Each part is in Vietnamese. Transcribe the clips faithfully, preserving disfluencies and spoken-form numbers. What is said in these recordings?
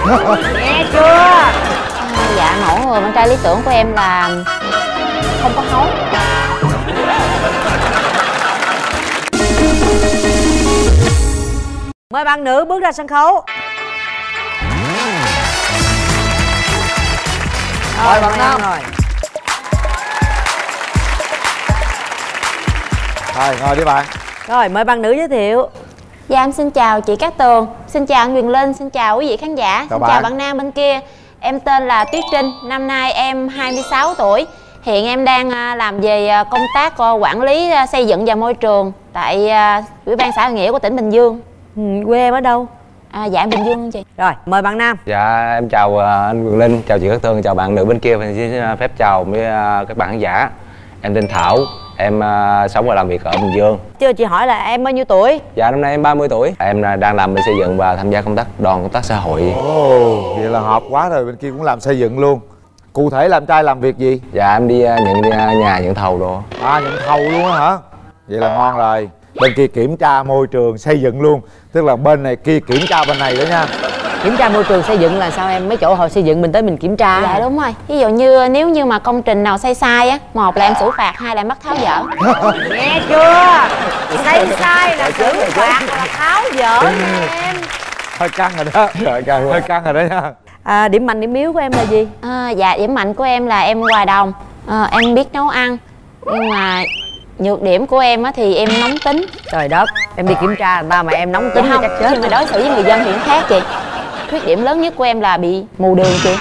Nghe chưa? À, dạ mẫu người bạn trai lý tưởng của em là không có hối. Mời bạn nữ bước ra sân khấu. Mời bạn nam. Rồi. Rồi, ngồi đi bạn. Rồi, mời bạn nữ giới thiệu. Dạ em xin chào chị Cát Tường, xin chào anh Quyền Linh, xin chào quý vị khán giả. Chào Xin bạn. chào bạn nam bên kia. Em tên là Tuyết Trinh, năm nay em hai mươi sáu tuổi. Hiện em đang làm về công tác quản lý xây dựng và môi trường tại Ủy ban xã Hội Nghĩa của tỉnh Bình Dương. Ừ, quê em ở đâu? À, dạ em Bình Dương chị. Rồi, mời bạn nam. Dạ em chào anh Quyền Linh, chào chị Cát Tường, chào bạn nữ bên kia. Và xin phép chào với các bạn khán giả. Em tên Thảo, em uh, sống và làm việc ở Bình Dương. Chưa chị hỏi là em bao nhiêu tuổi? Dạ năm nay em ba mươi tuổi. Em uh, đang làm bên xây dựng và tham gia công tác đoàn công tác xã hội. Ồ, vậy là hợp quá rồi, bên kia cũng làm xây dựng luôn. Cụ thể làm trai làm việc gì? Dạ em đi uh, nhận đi, uh, nhà nhận thầu đồ. À, nhận thầu luôn á hả? Vậy là ngon rồi. Bên kia kiểm tra môi trường xây dựng luôn. Tức là bên này kia kiểm tra bên này đó nha. Kiểm tra môi trường xây dựng là sao em? Mấy chỗ họ xây dựng mình tới mình kiểm tra. Dạ đúng rồi. Ví dụ như nếu như mà công trình nào xây sai á, một là em xử phạt, hai là em bắt tháo dỡ. Nghe chưa? Xây sai là xử phạt là tháo dỡ nha em. Hơi căng rồi đó. Hơi căng, hơi căng rồi đó nha. À, điểm mạnh điểm yếu của em là gì? À, dạ điểm mạnh của em là em hòa đồng, à, em biết nấu ăn. Nhưng mà nhược điểm của em á thì em nóng tính. Trời đất, em đi kiểm tra người ta mà em nóng tính Dạ thì không, chắc chết. nhưng mà đối xử với người dân thì nó khác chị. Khuyết điểm lớn nhất của em là bị mù đường chị.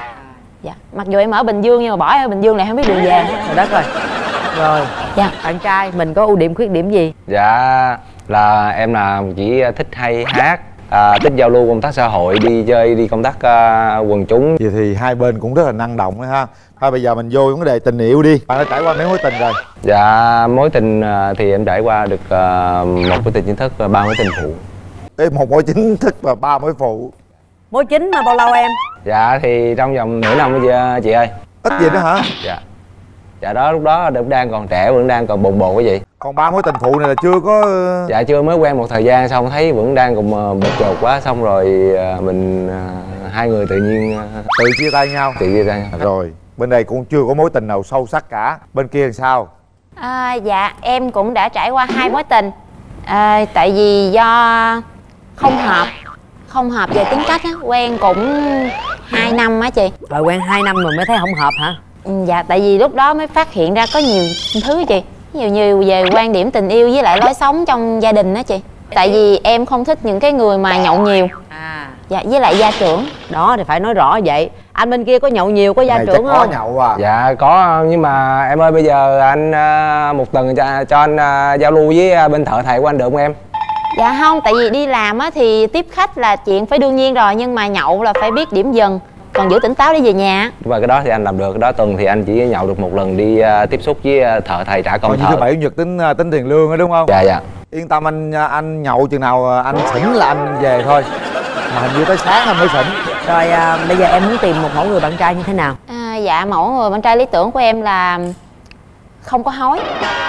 Dạ, mặc dù em ở Bình Dương nhưng mà bỏ em ở Bình Dương lại không biết đường về. Trời đất rồi. Rồi, Dạ. bạn trai mình có ưu điểm khuyết điểm gì? Dạ là em là chỉ thích hay hát, à, thích giao lưu công tác xã hội, đi chơi, đi công tác uh, quần chúng. Vậy thì hai bên cũng rất là năng động đó ha. Thôi bây giờ mình vô vấn đề tình yêu đi. Bạn đã trải qua mấy mối tình rồi? Dạ mối tình uh, thì em trải qua được uh, một mối tình chính thức và ba mối tình phụ. Ê, một mối chính thức và ba mối phụ. Mối chính mà bao lâu em? Dạ thì trong vòng nửa năm đó chị, chị ơi. Ít gì nữa hả? Dạ. Dạ đó lúc đó vẫn đang còn trẻ, vẫn đang còn bồng bột cái gì. Còn ba mối tình phụ này là chưa có... Dạ chưa, mới quen một thời gian xong thấy vẫn đang còn bột chột quá, xong rồi mình hai người tự nhiên tự chia tay nhau. Tự chia tay. Rồi bên đây cũng chưa có mối tình nào sâu sắc cả. Bên kia làm sao? À, dạ em cũng đã trải qua hai mối tình. À, tại vì do không hợp, không hợp về tính cách á, quen cũng hai năm á chị. Rồi quen hai năm rồi mới thấy không hợp hả? Ừ, dạ tại vì lúc đó mới phát hiện ra có nhiều thứ chị. Ví dụ như về quan điểm tình yêu với lại lối sống trong gia đình đó chị. Tại vì em không thích những cái người mà nhậu nhiều. À. Dạ với lại gia trưởng. Đó thì phải nói rõ vậy. Anh bên kia có nhậu nhiều, có gia này trưởng chắc không? có nhậu à. Dạ có, nhưng mà em ơi bây giờ anh một tuần cho, cho anh giao lưu với bên thợ thầy của anh được không em? Dạ không, tại vì đi làm á thì tiếp khách là chuyện phải đương nhiên rồi. Nhưng mà nhậu là phải biết điểm dừng, còn giữ tỉnh táo để về nhà. Và cái đó thì anh làm được, cái đó tuần thì anh chỉ nhậu được một lần, đi uh, tiếp xúc với thợ thầy trả công còn thợ. như thứ bảy chủ nhật tính tính tiền lương đó đúng không? Dạ dạ. Yên tâm, anh anh nhậu chừng nào anh xỉn là anh về thôi. Mà hình như tới sáng anh mới xỉn. Rồi à, bây giờ em muốn tìm một mẫu người bạn trai như thế nào? À, dạ mẫu người bạn trai lý tưởng của em là không có hối.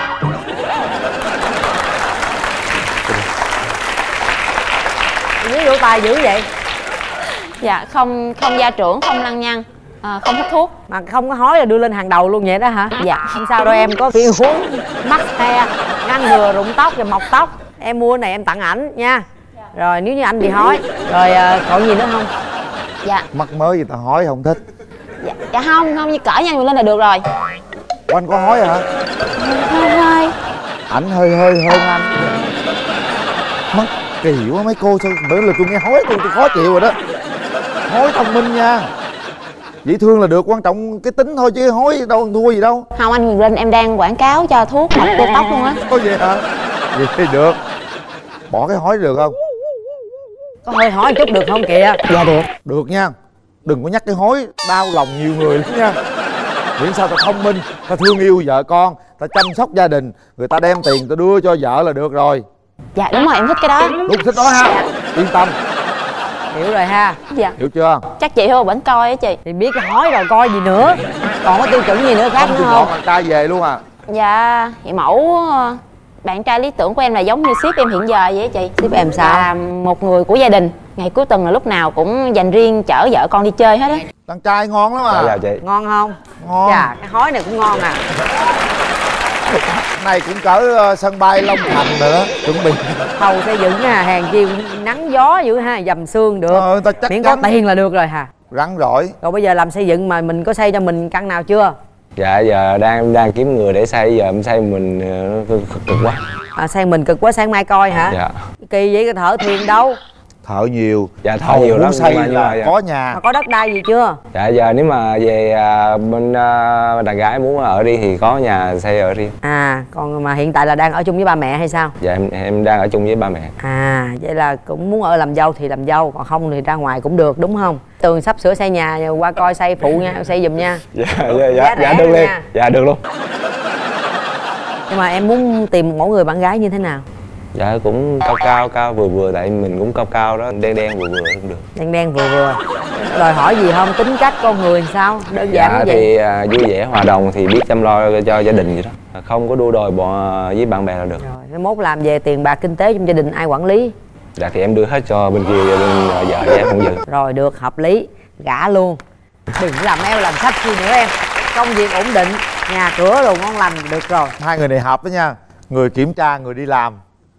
Với lỗ tai dữ vậy? Dạ không không gia trưởng, không lăng nhăng, à, không hút thuốc. Mà không có hối là đưa lên hàng đầu luôn vậy đó hả? Dạ. Không sao đâu em, có phiên huống, mắc he, ngăn ngừa rụng tóc và mọc tóc. Em mua này em tặng ảnh nha. Rồi nếu như anh thì hối. Rồi à, còn gì nữa không? Dạ. Mắc mới gì ta hói không thích. Dạ, dạ không, không như cỡ nha người lên là được rồi. Ủa, anh có hói hả? Hơi hơi. Ảnh hơi hơi hơn anh. Mất kỳ quá mấy cô, sao bởi là tôi nghe hói tôi, tôi khó chịu rồi đó. Hói thông minh nha. Dễ thương là được, quan trọng cái tính thôi chứ hói đâu thua gì đâu. Không anh Huyền Linh, em đang quảng cáo cho thuốc mọc tơ tóc luôn á. Có gì hả? Vậy thì được. Bỏ cái hói được không? Có hơi hỏi chút được không kìa? Dạ được. Được nha. Đừng có nhắc cái hói, đau lòng nhiều người lắm nha. Miễn sao ta thông minh, ta thương yêu vợ con, ta chăm sóc gia đình, người ta đem tiền ta đưa cho vợ là được rồi. Dạ đúng rồi, em thích cái đó. Đúng, thích đó ha. Yên tâm. Hiểu rồi ha. Dạ. Hiểu chưa? Chắc chị hô bển coi á chị. Thì biết cái hói rồi coi gì nữa. Còn có tiêu chuẩn gì nữa khác Không nữa chịu không? dọn bạn trai về luôn à? Dạ thì mẫu bạn trai lý tưởng của em là giống như sếp em hiện giờ vậy á chị. Sếp em sao? Là một người của gia đình, Ngày cuối tuần là lúc nào cũng dành riêng chở vợ con đi chơi hết á. Đàn trai ngon lắm Dạ, à. chào chị. Ngon không? Ngon. Dạ, cái hói này cũng ngon à. Này cũng cỡ uh, sân bay Long Thành rồi đó, chuẩn bị. Thầu xây dựng ha, hàng chi nắng gió dữ ha, dầm sương được. Ờ, ta chắc Miễn chắn có tiền là được rồi hả? rắn rỏi. Rồi bây giờ làm xây dựng mà mình có xây cho mình căn nào chưa? Dạ giờ đang đang kiếm người để xây, giờ em xây mình uh, cực, cực, cực quá. À, xây mình cực quá, sáng mai coi hả? Dạ. Kỳ vậy, cái thợ thuyền đâu? Thợ nhiều. Dạ thợ Thầu nhiều muốn lắm, xây nhưng mà- nhưng là mà dạ. có nhà. Mà có đất đai gì chưa? Dạ giờ nếu mà về à, bên à, đàn gái muốn ở đi thì có nhà xây ở riêng. À, còn mà hiện tại là đang ở chung với ba mẹ hay sao? Dạ em em đang ở chung với ba mẹ. À, vậy là cũng muốn ở làm dâu thì làm dâu, còn không thì ra ngoài cũng được đúng không? Tường sắp sửa xây nhà, qua coi xây phụ nha, xây giùm nha. Dạ dạ Giá dạ, rẻ dạ được luôn luôn. nha. Dạ được luôn. Nhưng mà em muốn tìm một mẫu người bạn gái như thế nào? Dạ cũng cao cao cao vừa vừa, tại mình cũng cao cao đó, đen đen vừa vừa cũng được. Đen đen vừa vừa. Đòi hỏi gì không? Tính cách con người sao? Đơn giản Dạ như vậy. thì à, vui vẻ hòa đồng thì biết chăm lo cho gia đình vậy đó, không có đua đòi bọn với bạn bè là được. Rồi, mai mốt làm về tiền bạc kinh tế trong gia đình ai quản lý? Dạ thì em đưa hết cho bên kia, bên vợ và em không giữ. Rồi được, hợp lý, gả luôn. Đừng làm eo làm sách chi nữa em. Công việc ổn định, nhà cửa đồ ngon lành được rồi. Hai người này hợp đó nha. Người kiểm tra, người đi làm.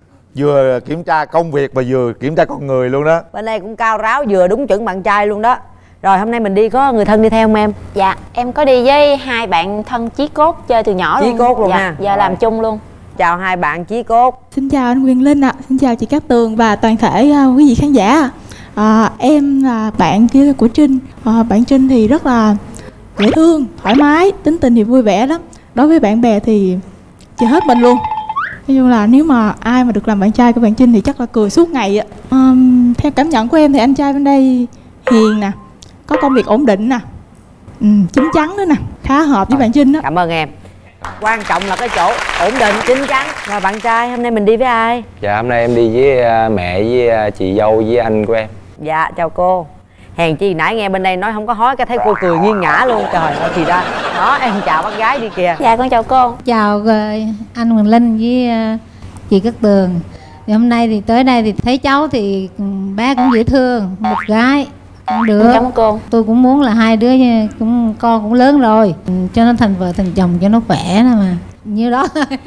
Vừa kiểm tra công việc và vừa kiểm tra con người luôn đó. Bên đây cũng cao ráo, vừa đúng chuẩn bạn trai luôn đó. Rồi hôm nay mình đi có người thân đi theo không em? Dạ em có đi với hai bạn thân chí cốt chơi từ nhỏ Chí luôn. cốt luôn dạ, ha. giờ Rồi. làm chung luôn. Chào hai bạn chí cốt. Xin chào anh Quyền Linh ạ, xin chào chị Cát Tường và toàn thể uh, quý vị khán giả. À, em là bạn kia của Trinh. À, bạn Trinh thì rất là dễ thương, thoải mái, tính tình thì vui vẻ lắm. Đối với bạn bè thì chơi hết mình luôn. Nói chung là nếu mà ai mà được làm bạn trai của bạn Trinh thì chắc là cười suốt ngày ạ. À, theo cảm nhận của em thì anh trai bên đây hiền nè, có công việc ổn định nè, ừ, chín chắn nữa nè, khá hợp với bạn Trinh đó. Cảm ơn em. Quan trọng là cái chỗ ổn định, chín chắn. Rồi bạn trai hôm nay mình đi với ai? Dạ hôm nay em đi với à, mẹ với à, chị dâu với anh của em. Dạ chào cô. Hèn chi nãy nghe bên đây nói không có hói, cái thấy cô cười nghiêng ngã luôn. Trời ơi thì ra. Đó em chào bác gái đi kìa. Dạ con chào cô. Chào ờ, anh Quyền Linh với ờ, chị Cát Tường. Thì hôm nay thì tới đây thì thấy cháu thì ừ, bé cũng dễ thương, một gái cũng được. Cảm ơn cô. Tôi cũng muốn là hai đứa như- cũng con cũng lớn rồi, ừ, cho nó thành vợ thành chồng cho nó khỏe nè mà. Như đó.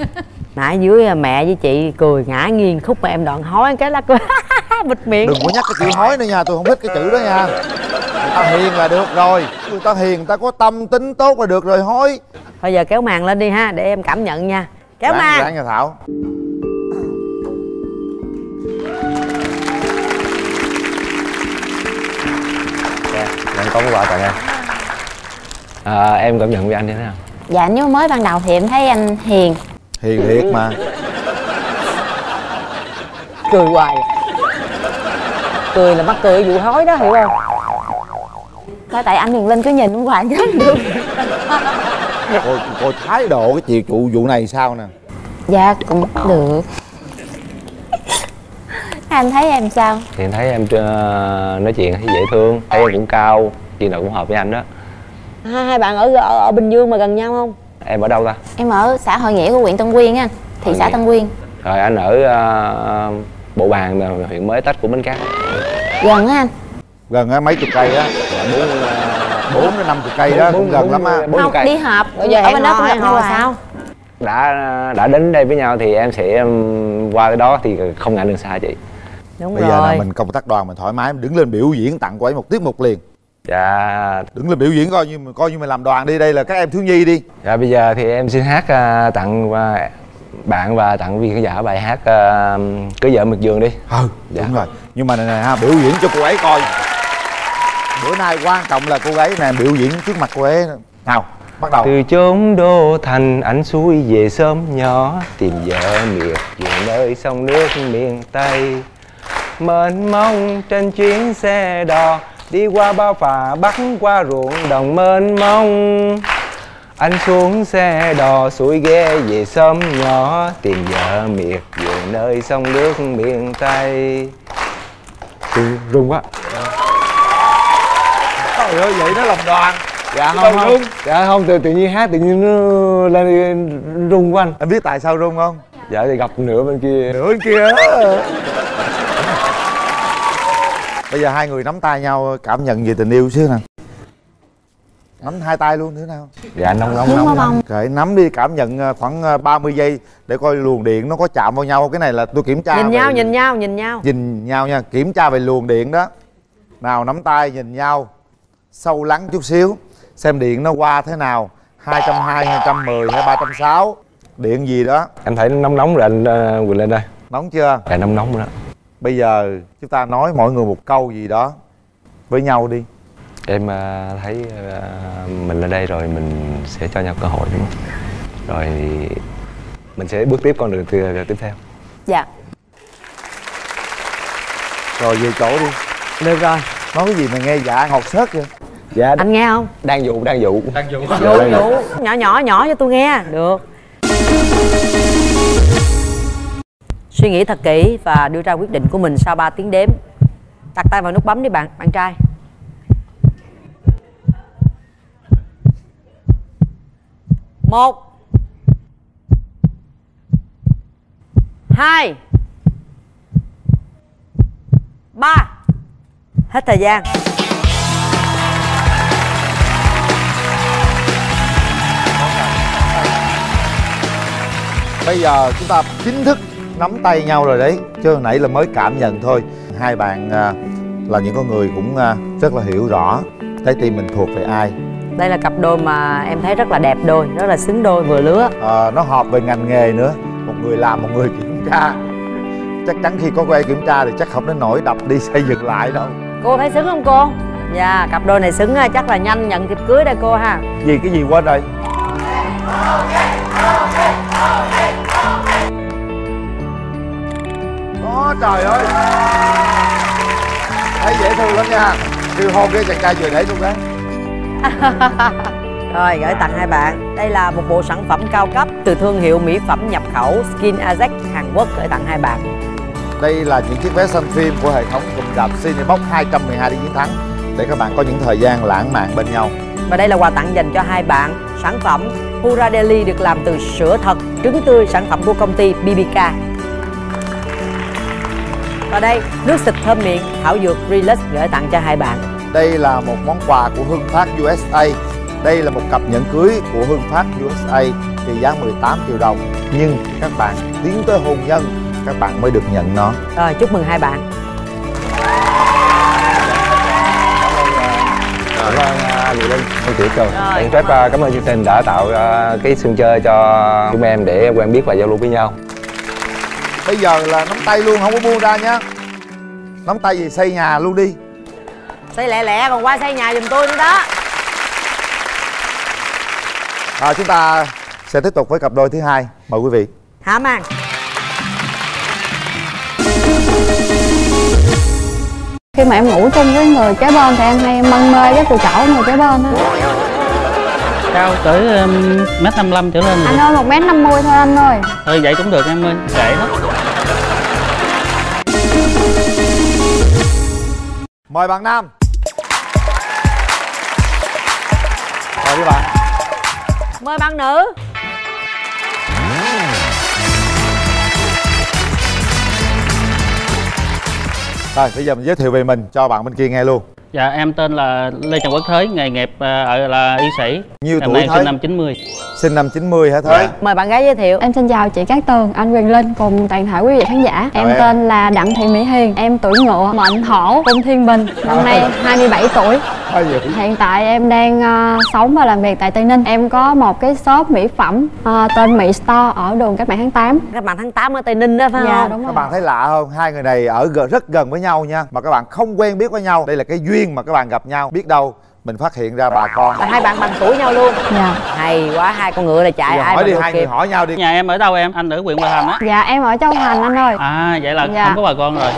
Nãy dưới mẹ với chị cười ngã nghiêng, khúc mà em đoạn hói cái là cười bịt miệng. Đừng có nhắc cái chữ hói nữa nha, tôi không thích cái chữ đó nha. Người ta hiền là được rồi. Người ta hiền, người ta có tâm tính tốt là được rồi, hói. Thôi giờ kéo màn lên đi ha, để em cảm nhận nha. Kéo Ráng, màn. ráng nha Thảo. Dạ em có quà tặng em. À, em cảm nhận với anh như thế nào? Dạ nếu mới ban đầu thì em thấy anh hiền. Hiền thiệt mà. Cười hoài. Cười là mắc cười vụ hói đó, hiểu không? Thôi tại anh Quyền Linh cứ nhìn ông hoài chết được. Coi, coi thái độ cái chiều trụ vụ này sao nè. Dạ cũng được. Anh thấy em sao? Thì em thấy em ờ, nói chuyện thấy dễ thương, thấy em cũng cao, chuyện nào cũng hợp với anh đó. Hai, hai bạn ở, ở ở Bình Dương mà gần nhau không? Em ở đâu ta? Em ở xã Hội Nghĩa của huyện Tân Uyên á, thị Hội xã Nghĩa. Tân Uyên. Rồi anh ở ờ, Bộ Bàn là huyện Mới Tách của Bến Cát. Gần á anh. Gần á, mấy chục cây á. Bốn Bốn đến năm chục cây đó, cũng gần lắm á. bốn Không, cây. đi họp Bây giờ ở hẹn bên đó hò cũng gặp hẹn nhau hò hoài. sao? đã đã đến đây với nhau thì em sẽ um, qua cái đó thì không ngại đường xa chị. Đúng Bây rồi. giờ là mình công tác đoàn mình thoải mái, mình đứng lên biểu diễn tặng cô ấy một tiết mục liền. Dạ Đứng lên biểu diễn coi như coi như mình làm đoàn đi, đây là các em thiếu nhi đi. dạ bây giờ thì em xin hát uh, tặng uh, bạn và tặng viên khán giả bài hát uh, Cưới Vợ Miệt Vườn đi. Ừ, Dạ. đúng rồi. Nhưng mà này, này ha, biểu diễn cho cô ấy coi. Bữa nay quan trọng là cô ấy nè biểu diễn trước mặt cô ấy. Nào, bắt đầu. Từ chốn đô thành anh xuôi về sớm nhỏ, tìm vợ miệt vườn nơi sông nước miền Tây. Mênh mông trên chuyến xe đò, đi qua bao phà bắc qua ruộng đồng mênh mông. Anh xuống xe đò xuôi ghe về sớm nhỏ, tìm vợ miệt vườn nơi sông nước miền Tây. Rung, rung quá. Trời ơi, vậy nó làm đoàn. Dạ Chứ không, đâu không. rung. Dạ không, tự, tự nhiên hát tự nhiên nó lên rung quá anh. Em biết tại sao rung không? Dạ thì gặp nửa bên kia. Nửa bên kia á. Bây giờ hai người nắm tay nhau cảm nhận về tình yêu xíu nè. Nắm hai tay luôn thế nào? Dạ nóng nóng nóng, nóng. Kệ, nắm đi, cảm nhận khoảng ba mươi giây để coi luồng điện nó có chạm vào nhau. Cái này là tôi kiểm tra. Nhìn về... nhau, nhìn nhau, nhìn nhau. Nhìn nhau nha, kiểm tra về luồng điện đó. Nào, nắm tay nhìn nhau sâu lắng chút xíu, xem điện nó qua thế nào. Hai trăm hai mươi, hai trăm mười hay ba trăm sáu mươi, điện gì đó. Em thấy nó nóng nóng rồi anh uh, Quỳnh Linh ơi. Nóng chưa? Dạ nóng nóng rồi đó. Bây giờ chúng ta nói mỗi người một câu gì đó với nhau đi. Em uh, thấy uh, mình lên đây rồi mình sẽ cho nhau cơ hội đúng không? Rồi mình sẽ bước tiếp con đường tiếp theo. Dạ. Rồi về chỗ đi. Được rồi. Nói cái gì mà nghe dạ ngọt xớt vậy? Dạ. Anh nghe không? Đang dụ, đang dụ. Đang dụ. Dụ, dụ. Nhỏ nhỏ nhỏ cho tôi nghe. Được. Suy nghĩ thật kỹ và đưa ra quyết định của mình sau ba tiếng đếm. Đặt tay vào nút bấm đi bạn, bạn trai. Một, hai, ba. Hết thời gian. Bây giờ chúng ta chính thức nắm tay nhau rồi đấy, chứ hồi nãy là mới cảm nhận thôi. Hai bạn à, là những con người cũng à, rất là hiểu rõ trái tim mình thuộc về ai. Đây là cặp đôi mà em thấy rất là đẹp đôi, rất là xứng đôi vừa lứa. À, nó hợp về ngành nghề nữa, một người làm một người kiểm tra. Chắc chắn khi có quay kiểm tra thì chắc không đến nỗi đập đi xây dựng lại đâu. Cô thấy xứng không cô? Dạ, cặp đôi này xứng, chắc là nhanh nhận thiệp cưới đây cô ha. Gì cái gì quên rồi? Đó, trời ơi, thấy dễ thương lắm nha. Kêu hôn cái chàng trai vừa nãy luôn đấy. Rồi, gửi tặng hai bạn. Đây là một bộ sản phẩm cao cấp từ thương hiệu mỹ phẩm nhập khẩu Skin Ajax Hàn Quốc, gửi tặng hai bạn. Đây là những chiếc vé xem phim của hệ thống cụm rạp Cinebox hai trăm mười hai đi Chiến Thắng, để các bạn có những thời gian lãng mạn bên nhau. Và đây là quà tặng dành cho hai bạn. Sản phẩm Hura Deli được làm từ sữa thật, trứng tươi, sản phẩm của công ty bê bê ca. Và đây, nước xịt thơm miệng thảo dược Relax, gửi tặng cho hai bạn. Đây là một món quà của Hưng Phát u ét a. Đây là một cặp nhẫn cưới của Hưng Phát u ét a trị giá mười tám triệu đồng. Nhưng các bạn tiến tới hôn nhân, các bạn mới được nhận nó. Rồi, chúc mừng hai bạn. Cảm ơn anh Quỳnh Linh, anh Tiểu Cường. Anh phép cảm ơn chương trình đã tạo cái sân chơi cho chúng em để quen biết và giao lưu với nhau. Bây giờ là nắm tay luôn, không có buông ra nhá. Nắm tay gì xây nhà luôn đi. Xây lẹ lẹ còn qua xây nhà giùm tôi nữa đó. À, chúng ta sẽ tiếp tục với cặp đôi thứ hai. Mời quý vị. Hả Mang? Khi mà em ngủ chung với người kế bên thì em hay mân mê cái từ chỏ người kế bên á. Cao cỡ um, mét năm mươi lăm trở lên rồi. Anh ơi, một mét năm mươi thôi anh ơi. Ừ vậy cũng được em ơi, kệ đó. Mời bạn nam. Mời đi bạn. Mời bạn nữ. Rồi bây giờ mình giới thiệu về mình cho bạn bên kia nghe luôn. Dạ em tên là Lê Trần Quốc Thới, nghề nghiệp ở là y sĩ. Nhiêu em tuổi sinh năm chín mươi. Sinh năm chín mươi hả Thới? Dạ. Mời bạn gái giới thiệu. Em xin chào chị Cát Tường, anh Quyền Linh cùng toàn thể quý vị khán giả. Em em. tên là Đặng Thị Mỹ Hiền, em tuổi Ngựa, mệnh Hổ, cung Thiên Bình, năm nay hai mươi bảy tuổi. Hiện tại em đang uh, sống và làm việc tại Tây Ninh. Em có một cái shop mỹ phẩm uh, tên Mỹ Store ở đường Cách mạng tháng tám. Các bạn tháng tám ở Tây Ninh đó phải Dạ, không? đúng rồi. Các bạn thấy lạ không? Hai người này ở gần, rất gần với nhau nha. Mà các bạn không quen biết với nhau. Đây là cái duyên mà các bạn gặp nhau. Biết đâu mình phát hiện ra bà con. Là hai bạn bằng tuổi nhau luôn. Dạ. Hay quá, hai con ngựa là chạy. Giờ ai hỏi mà đi, đuổi hai kịp. người hỏi nhau đi. Nhà em ở đâu em? Anh ở huyện Hòa Thành á. Dạ em ở Châu Thành anh ơi. À vậy là Dạ. không có bà con rồi.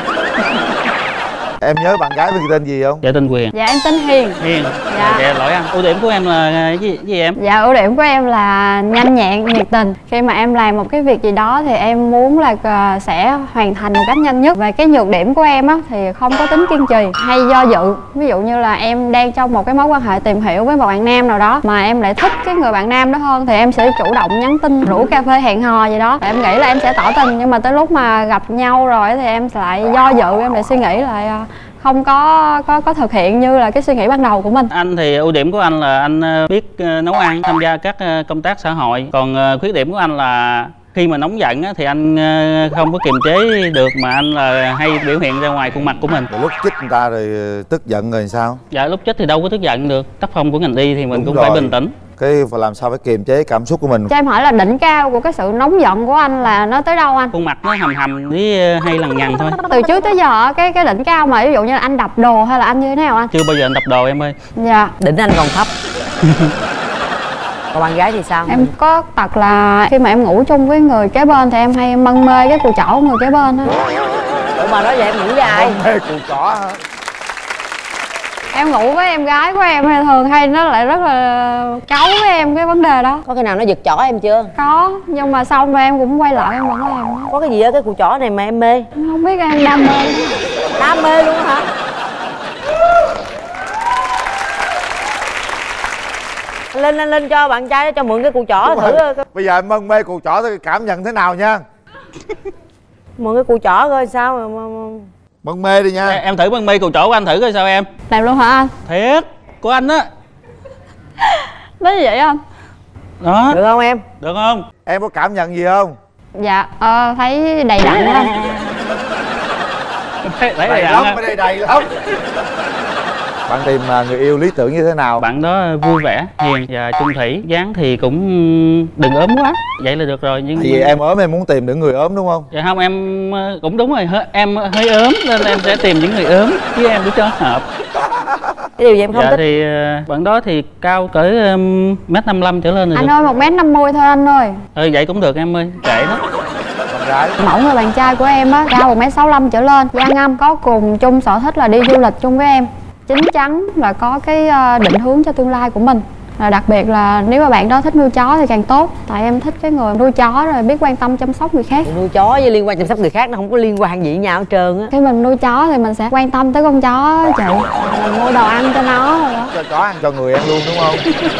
Em nhớ bạn gái mình tên gì không? Dạ tên Quyền. Dạ em tên Hiền. Hiền. Dạ. Dạ lỗi anh. Ưu điểm của em là cái gì, gì em? Dạ ưu điểm của em là nhanh nhẹn, nhiệt tình. Khi mà em làm một cái việc gì đó thì em muốn là uh, sẽ hoàn thành một cách nhanh nhất. Và cái nhược điểm của em á thì không có tính kiên trì, hay do dự. Ví dụ như là em đang trong một cái mối quan hệ tìm hiểu với một bạn nam nào đó mà em lại thích cái người bạn nam đó hơn thì em sẽ chủ động nhắn tin, rủ cà phê hẹn hò gì đó. Và em nghĩ là em sẽ tỏ tình, nhưng mà tới lúc mà gặp nhau rồi thì em lại do dự, em lại suy nghĩ lại uh, không có có có thực hiện như là cái suy nghĩ ban đầu của mình. Anh thì ưu điểm của anh là anh biết nấu ăn, tham gia các công tác xã hội. Còn khuyết điểm của anh là khi mà nóng giận á, thì anh không có kiềm chế được, mà anh là hay biểu hiện ra ngoài khuôn mặt của mình. Rồi lúc chích người ta rồi tức giận rồi sao? Dạ lúc chích thì đâu có tức giận được. Tác phong của ngành y thì mình Đúng cũng rồi. phải bình tĩnh. Cái phải làm sao phải kiềm chế cảm xúc của mình. Cho em hỏi là đỉnh cao của cái sự nóng giận của anh là nó tới đâu anh? Khuôn mặt nó hầm hầm với hay lằng nhằng thôi. Từ trước tới giờ cái cái đỉnh cao mà ví dụ như là anh đập đồ hay là anh như thế nào anh? Chưa bao giờ anh đập đồ em ơi. Dạ. Đỉnh anh còn thấp. Còn bạn gái thì sao? Em có tật là khi mà em ngủ chung với người kế bên thì em hay mân mê cái cùi chỏ của người kế bên á. Ủa mà nói vậy em ngủ với ai? Mân mê cùi chỏ hả? Em ngủ với em gái của em hay thường hay nó lại rất là cáu với em cái vấn đề đó. Có cái nào nó giật chỏ em chưa? Có, nhưng mà xong rồi em cũng quay lại em vẫn làm. Có cái gì ở cái cùi chỏ này mà em mê? Không biết em đam mê. Đam mê luôn hả? Lên lên lên cho bạn trai đó cho mượn cái cùi chỏ thử. Bây giờ em mân mê cùi chỏ thì cảm nhận thế nào nha. Mượn cái cùi chỏ coi sao mà, mà, mà... Mân mê đi nha. Em, em thử mân mê cùi chỏ của anh thử coi sao em. Làm luôn hả anh? Thiệt, của anh á. Nói như vậy anh? Đó. Được không em? Được không? Em có cảm nhận gì không? Dạ, ờ, thấy đầy đặn anh. Thấy Đầy đầy lắm, đặn mới đầy đầy lắm. Bạn tìm người yêu lý tưởng như thế nào? Bạn đó vui vẻ, hiền và chung thủy. Dáng thì cũng đừng ốm quá. Vậy là được rồi. Nhưng Vì em ốm em muốn tìm những người ốm đúng không? Dạ không, em cũng đúng rồi. Em hơi ốm nên em sẽ tìm những người ốm với em để cho hợp. Cái điều gì em không dạ thích? thì bạn đó thì cao cỡ um, mét năm mươi lăm trở lên rồi. Anh được. ơi một mét năm mươi thôi anh ơi. Ừ vậy cũng được em ơi, kệ đó. Con gái. Mẫu người bạn trai của em á cao một mét sáu mươi lăm trở lên, da ngăm, có cùng chung sở thích là đi du lịch chung với em, chín chắn và có cái định hướng cho tương lai của mình. Và đặc biệt là nếu mà bạn đó thích nuôi chó thì càng tốt, tại em thích cái người nuôi chó rồi biết quan tâm chăm sóc người khác. Nuôi chó với liên quan chăm sóc người khác nó không có liên quan gì với nhau hết trơn á. Khi mình nuôi chó thì mình sẽ quan tâm tới con chó chị, mình mua đồ ăn cho nó rồi đó. Cho chó ăn cho người ăn luôn đúng không?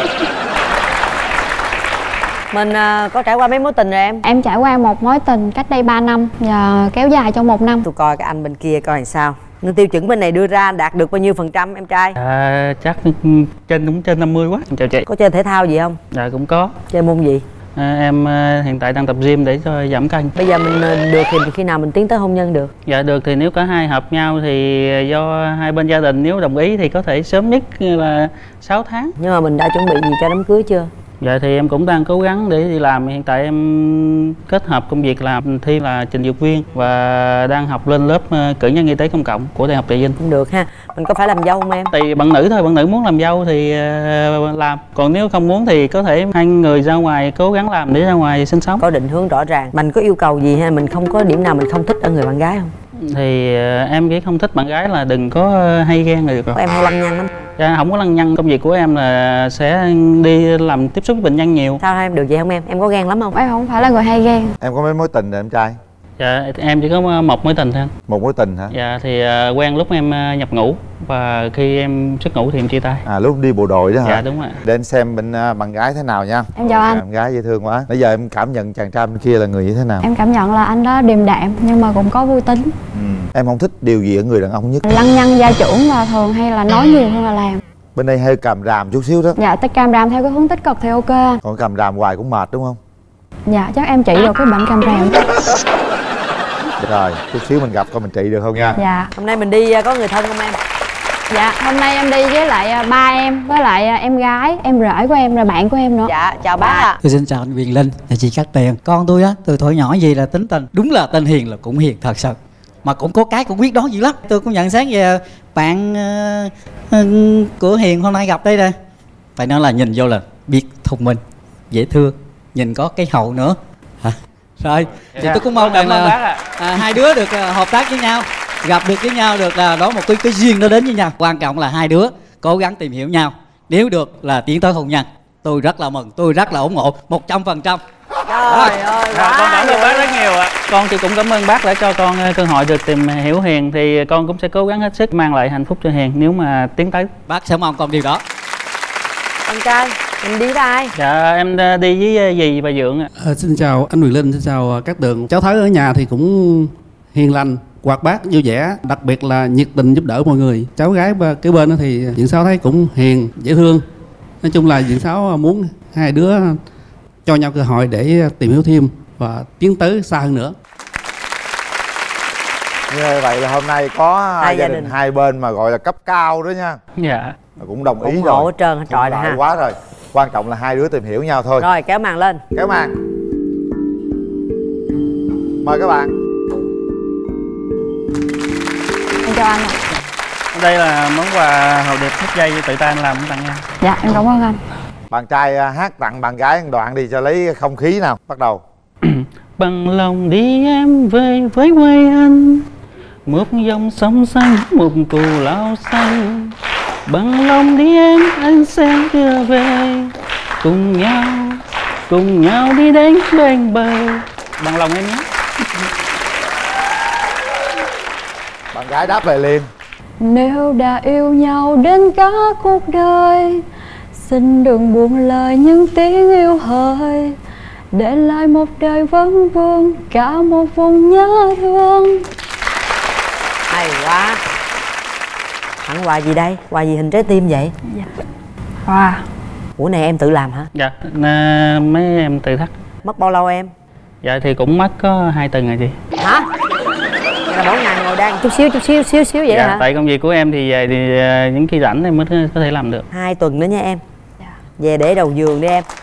Mình uh, có trải qua mấy mối tình rồi em? Em trải qua một mối tình cách đây ba năm và kéo dài trong một năm. Tôi coi cái anh bên kia coi làm sao. Nhưng tiêu chuẩn bên này đưa ra đạt được bao nhiêu phần trăm em trai? À, chắc trên cũng trên năm mươi quá. Chào chị. Có chơi thể thao gì không? Dạ cũng có. Chơi môn gì? À, em hiện tại đang tập gym để cho giảm cân. Bây giờ mình được thì khi nào mình tiến tới hôn nhân được? Dạ được thì nếu cả hai hợp nhau thì do hai bên gia đình nếu đồng ý thì có thể sớm nhất là sáu tháng. Nhưng mà mình đã chuẩn bị gì cho đám cưới chưa? Dạ thì em cũng đang cố gắng để đi làm. Hiện tại em kết hợp công việc làm thi là trình dược viên và đang học lên lớp cử nhân y tế công cộng của Đại học Trà Vinh. Cũng được ha. Mình có phải làm dâu không em? Thì bạn nữ thôi, bạn nữ muốn làm dâu thì làm. Còn nếu không muốn thì có thể hai người ra ngoài cố gắng làm để ra ngoài sinh sống. Có định hướng rõ ràng. Mình có yêu cầu gì hay mình không có điểm nào mình không thích ở người bạn gái không? Thì em nghĩ không thích bạn gái là đừng có hay ghen là được rồi. Em hay lăng nhăng lắm. Dạ không có lăng nhăng, công việc của em là sẽ đi làm tiếp xúc với bệnh nhân nhiều. Sao em được vậy không em? Em có ghen lắm không? Em không phải là người hay ghen. Em có mấy mối tình rồi em trai? Dạ em chỉ có một mối tình thôi. Một mối tình hả? Dạ thì uh, quen lúc em uh, nhập ngũ và khi em xuất ngũ thì em chia tay. À lúc đi bộ đội đó hả? Dạ đúng rồi. Để anh xem bên uh, bạn gái thế nào nha. Em chào anh. Bạn gái dễ thương quá. Bây giờ em cảm nhận chàng trai bên kia là người như thế nào? Em cảm nhận là anh đó điềm đạm nhưng mà cũng có vui tính. Ừ. Em không thích điều gì ở người đàn ông nhất? Lăng nhăng gia trưởng và thường hay là nói nhiều hơn là làm. Bên đây hơi càm ràm chút xíu đó. Dạ tất càm ràm theo cái hướng tích cực thì ok anh. Còn càm ràm hoài cũng mệt đúng không? Dạ chắc em trị được cái bệnh càm ràm. Rồi chút xíu mình gặp coi mình trị được không nha. Dạ. Hôm nay mình đi có người thân không em? Dạ hôm nay em đi với lại ba em, với lại em gái, em rể của em, rồi bạn của em nữa. Dạ chào bác ạ. Tôi xin chào anh Quyền Linh và chị Cát Tuyền. Con tôi á từ thuở nhỏ gì là tính tình, đúng là tên hiền là cũng hiền thật sự, mà cũng có cái cũng biết đó dữ lắm. Tôi cũng nhận xét về bạn uh, uh, của Hiền hôm nay gặp đây nè, phải nói là nhìn vô là biết thông minh, dễ thương, nhìn có cái hậu nữa. Hả? Rồi thì tôi cũng mong rằng là à. À, hai đứa được uh, hợp tác với nhau, gặp được với nhau, được là đó một cái cái duyên nó đến với nhau. Quan trọng là hai đứa cố gắng tìm hiểu nhau, nếu được là tiến tới hôn nhân. Tôi rất là mừng, tôi rất là ủng hộ một trăm phần trăm. Trời ơi, con cảm ơn bác rất nhiều ạ. Con thì cũng cảm ơn bác đã cho con cơ hội được tìm hiểu Hiền, thì con cũng sẽ cố gắng hết sức mang lại hạnh phúc cho Hiền nếu mà tiến tới. Bác sẽ mong con điều đó. Anh trai mình đi với ai? Dạ em đi với dì và Dượng ạ. À, xin chào anh Quyền Linh, xin chào các Tường. Cháu thấy ở nhà thì cũng hiền lành, hoạt bát, vui vẻ, đặc biệt là nhiệt tình giúp đỡ mọi người. Cháu gái kế bên thì Diện Sáu thấy cũng hiền, dễ thương. Nói chung là Diện Sáu muốn hai đứa cho nhau cơ hội để tìm hiểu thêm và tiến tới xa hơn nữa. Như vậy là hôm nay có hai gia gia đình, đình hai bên mà gọi là cấp cao đó nha. Dạ. Cũng đồng ý ủng rồi. hộ hết trơn hết trọi rồi ha. Quá rồi. Quan trọng là hai đứa tìm hiểu nhau thôi. Rồi kéo màn lên. Kéo màn. Mời các bạn. Em chào anh ạ. Đây là món quà hậu đẹp thắt dây tự tay anh làm tặng em. Dạ em cảm ơn anh. Bạn trai hát tặng bạn gái một đoạn đi cho lấy không khí nào. Bắt đầu. Bằng lòng đi em về với quê anh, một dòng sông xanh, một cù lao xanh. Bằng lòng đi em, anh sẽ đưa về, cùng nhau, cùng nhau đi đến bên bờ. Bằng lòng em nhé. Bạn gái đáp về liền. Nếu đã yêu nhau đến cả cuộc đời, xin đừng buông lời những tiếng yêu hời, để lại một đời vấn vương, cả một vùng nhớ thương. Hay quá. Tặng quà gì đây? Quà gì hình trái tim vậy? Dạ. Wow. Ủa này em tự làm hả? Dạ, nè, mấy em tự thắt. Mất bao lâu em? Dạ thì cũng mất có hai tuần rồi chị. Hả? Vậy là mỗi ngày ngồi đang chút xíu chút xíu xíu xíu vậy dạ, hả? tại công việc của em thì về thì uh, những khi rảnh em mới có thể làm được. Hai tuần nữa nha em. Dạ. Về để đầu giường đi em.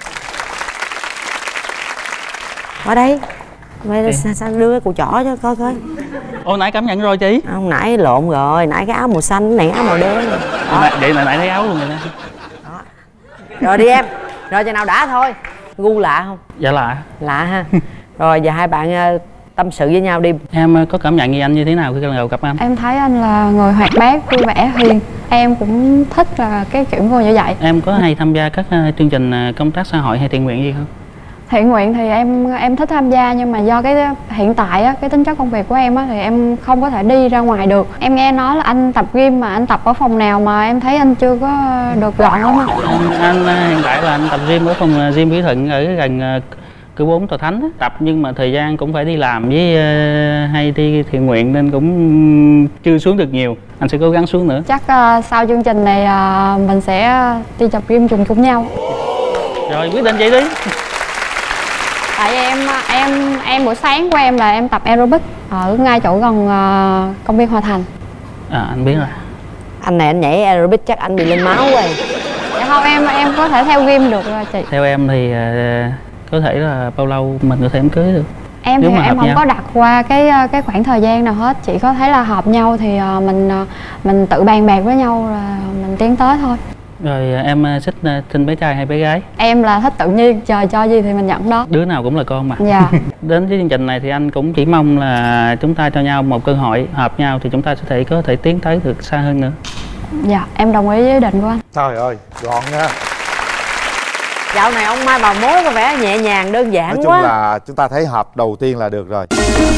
Qua đây. Mày sao, sao đưa cái cụ trỏ cho coi coi. Ô nãy cảm nhận rồi chị. Không, nãy lộn rồi, nãy cái áo màu xanh, này áo màu đen. Nãy, vậy là nãy thấy áo luôn rồi đó. Rồi đi em. Rồi chừng nào đã thôi. Gu lạ không? Dạ lạ. Lạ ha. Rồi giờ hai bạn uh, tâm sự với nhau đi. Em có cảm nhận gì anh như thế nào khi lần đầu gặp anh? Em thấy anh là người hoạt bát, vui vẻ, hiền. Em cũng thích là cái kiểu người như vậy. Em có hay tham gia các uh, chương trình công tác xã hội hay thiện nguyện gì không? Thiện nguyện thì em em thích tham gia, nhưng mà do cái hiện tại á, cái tính chất công việc của em á, thì em không có thể đi ra ngoài được. Em nghe nói là anh tập gym mà anh tập ở phòng nào mà em thấy anh chưa có được gọn lắm á. Anh, anh hiện tại là anh tập gym ở phòng gym Vĩ Thuận ở gần cửa bốn Tòa Thánh á. Tập nhưng mà thời gian cũng phải đi làm với uh, hay đi thiện nguyện nên cũng chưa xuống được nhiều. Anh sẽ cố gắng xuống nữa. Chắc uh, sau chương trình này uh, mình sẽ đi tập gym chung cùng nhau. Rồi quyết định vậy đi. Tại em em em buổi sáng của em là em tập aerobic ở ngay chỗ gần uh, công viên Hòa Thành. À anh biết rồi. Anh này anh nhảy aerobic chắc anh bị lên máu rồi. Dạ không, em em có thể theo gym được chị. Theo em thì uh, có thể là bao lâu mình có thể em cưới được? Em nếu thì mà em không nhau. có đặt qua cái cái khoảng thời gian nào hết, chỉ có thấy là hợp nhau thì uh, mình uh, mình tự bàn bạc với nhau là mình tiến tới thôi. Rồi em thích sinh bé trai hay bé gái? Em là thích tự nhiên, trời cho gì thì mình nhận đó. Đứa nào cũng là con mà. Dạ. Đến với chương trình này thì anh cũng chỉ mong là chúng ta cho nhau một cơ hội, hợp nhau thì chúng ta sẽ thể có thể tiến tới được xa hơn nữa. Dạ, em đồng ý với ý định của anh. Trời ơi, gọn nha. Dạo này ông Mai bà mối có vẻ nhẹ nhàng, đơn giản quá. Nói chung quá. Là chúng ta thấy hợp đầu tiên là được rồi.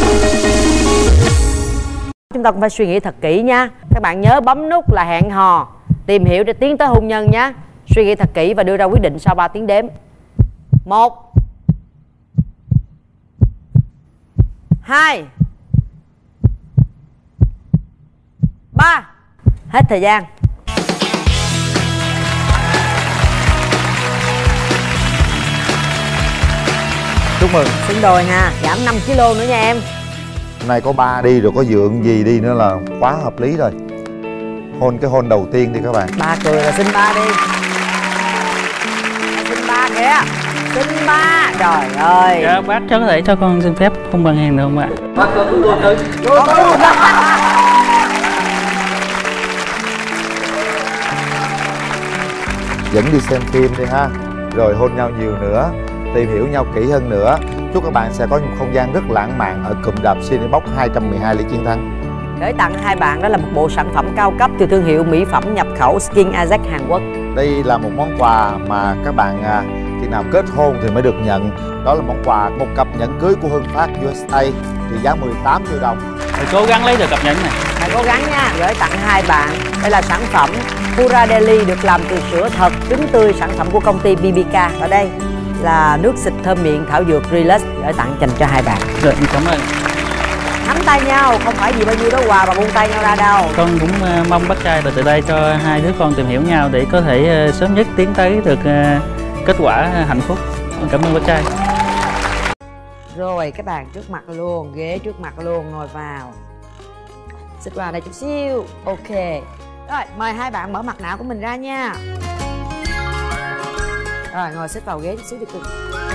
Chúng ta cũng phải suy nghĩ thật kỹ nha. Các bạn nhớ bấm nút là hẹn hò, tìm hiểu để tiến tới hôn nhân nhé. Suy nghĩ thật kỹ và đưa ra quyết định sau ba tiếng đếm. Một, hai, ba. Hết thời gian. Chúc mừng. Xứng đôi ha, giảm năm ki lô nữa nha em. Hôm nay có ba đi rồi có dượng gì đi nữa là quá hợp lý rồi. Hôn cái hôn đầu tiên đi các bạn. Ba cười là xin ba đi. Xin ba kìa. Xin ba. Trời ơi. Dạ bác có thể cho con xin phép hôn bằng hàng được không ạ? Bác có luôn luôn đi. Dẫn đi xem phim đi ha. Rồi hôn nhau nhiều nữa, tìm hiểu nhau kỹ hơn nữa. Chúc các bạn sẽ có một không gian rất lãng mạn ở cụm rạp Cinebox hai trăm mười hai Lý Chiến Thắng. Gửi tặng hai bạn đó là một bộ sản phẩm cao cấp từ thương hiệu mỹ phẩm nhập khẩu Skin Ajax Hàn Quốc. Đây là một món quà mà các bạn à, khi nào kết hôn thì mới được nhận. Đó là món quà một cặp nhẫn cưới của Hưng Phát u ét a trị giá mười tám triệu đồng. Phải cố gắng lấy được cặp nhẫn này. Hãy cố gắng nha. Gửi tặng hai bạn. Đây là sản phẩm Pura Deli được làm từ sữa thật, trứng tươi, sản phẩm của công ty bê bê ca. Và đây là nước xịt thơm miệng thảo dược Relax, gửi tặng dành cho hai bạn. Rồi, cảm ơn. nắm tay nhau, không phải vì bao nhiêu đó quà mà buông tay nhau ra đâu. Con cũng uh, mong bác trai từ đây cho hai đứa con tìm hiểu nhau để có thể uh, sớm nhất tiến tới được uh, kết quả hạnh phúc. Cảm ơn bác trai. Rồi cái bàn trước mặt luôn, ghế trước mặt luôn, ngồi vào. Xích qua đây chút xíu. Ok. Rồi mời hai bạn mở mặt nạ của mình ra nha. Rồi ngồi xích vào ghế chút xíu đi cưng.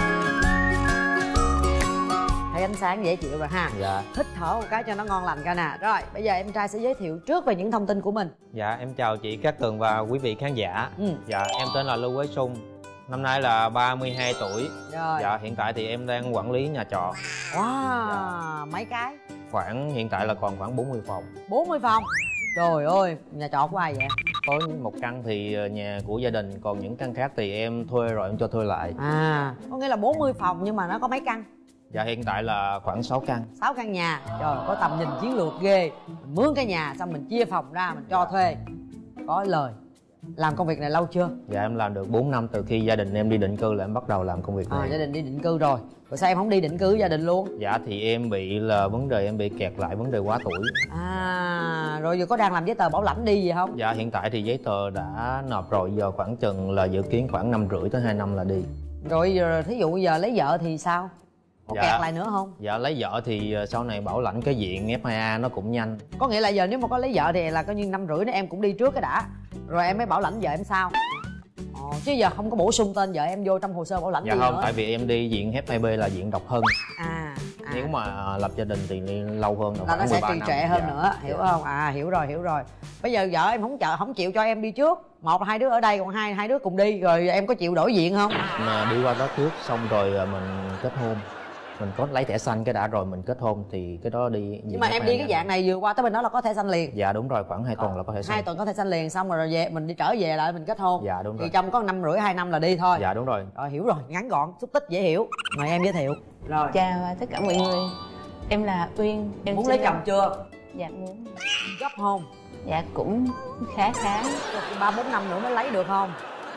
Thấy ánh sáng dễ chịu rồi ha. Dạ. Hít thở một cái cho nó ngon lành coi nè. Rồi bây giờ em trai sẽ giới thiệu trước về những thông tin của mình. Dạ em chào chị Cát Tường và quý vị khán giả. Ừ. Dạ em tên là Lưu Quế Sung. Năm nay là ba mươi hai tuổi. Rồi. Dạ hiện tại thì em đang quản lý nhà trọ. Wow, dạ. Mấy cái? Khoảng hiện tại là còn khoảng bốn mươi phòng. bốn mươi phòng. Trời ơi, nhà trọ của ai vậy? Có một căn thì nhà của gia đình, còn những căn khác thì em thuê rồi em cho thuê lại. À, có nghĩa là bốn mươi phòng nhưng mà nó có mấy căn? Dạ hiện tại là khoảng sáu căn. sáu căn nhà. Trời, có tầm nhìn chiến lược ghê. Mình mướn cái nhà xong mình chia phòng ra mình cho thuê. Có lời. Làm công việc này lâu chưa? Dạ em làm được bốn năm, từ khi gia đình em đi định cư là em bắt đầu làm công việc này. À, gia đình đi định cư rồi. Rồi sao em không đi định cư với gia đình luôn? Dạ thì em bị là vấn đề em bị kẹt lại vấn đề quá tuổi. À, rồi giờ có đang làm giấy tờ bảo lãnh đi gì không? Dạ hiện tại thì giấy tờ đã nộp rồi, giờ khoảng chừng là dự kiến khoảng năm rưỡi tới hai năm là đi. Rồi giờ thí dụ giờ lấy vợ thì sao? Có dạ. kẹt lại nữa không? Dạ lấy vợ thì sau này bảo lãnh cái diện F hai A nó cũng nhanh. Có nghĩa là giờ nếu mà có lấy vợ thì là coi như năm rưỡi nữa em cũng đi trước cái đã. Rồi em mới bảo lãnh vợ em sau. Ồ, chứ giờ không có bổ sung tên vợ em vô trong hồ sơ bảo lãnh dạ gì không nữa. Tại vì em đi diện F hai B là diện độc thân. À, à. Nếu mà lập gia đình thì lâu hơn là nó sẽ trì trệ hơn dạ. nữa, hiểu dạ. không? À hiểu rồi hiểu rồi. Bây giờ vợ em không chợ không chịu cho em đi trước, một hai đứa ở đây còn hai hai đứa cùng đi, rồi em có chịu đổi diện không? Mà đi qua đó trước xong rồi mình kết hôn, mình có lấy thẻ xanh cái đã rồi mình kết hôn thì cái đó đi. Nhưng mà em đi cái dạng này vừa qua tới bên đó là có thẻ xanh liền. Dạ đúng rồi, khoảng hai tuần là có thẻ xanh. Hai tuần có thẻ xanh liền xong rồi về mình đi trở về lại mình kết hôn. Dạ đúng rồi. Thì trong có năm rưỡi hai năm là đi thôi. Dạ đúng rồi. Rồi hiểu rồi, ngắn gọn xúc tích dễ hiểu. Mời em giới thiệu. Rồi. Chào tất cả mọi người. Em là Uyên. Em muốn lấy chồng chưa? Dạ muốn. Gấp không? Dạ cũng khá khá. Ba bốn năm nữa mới lấy được không?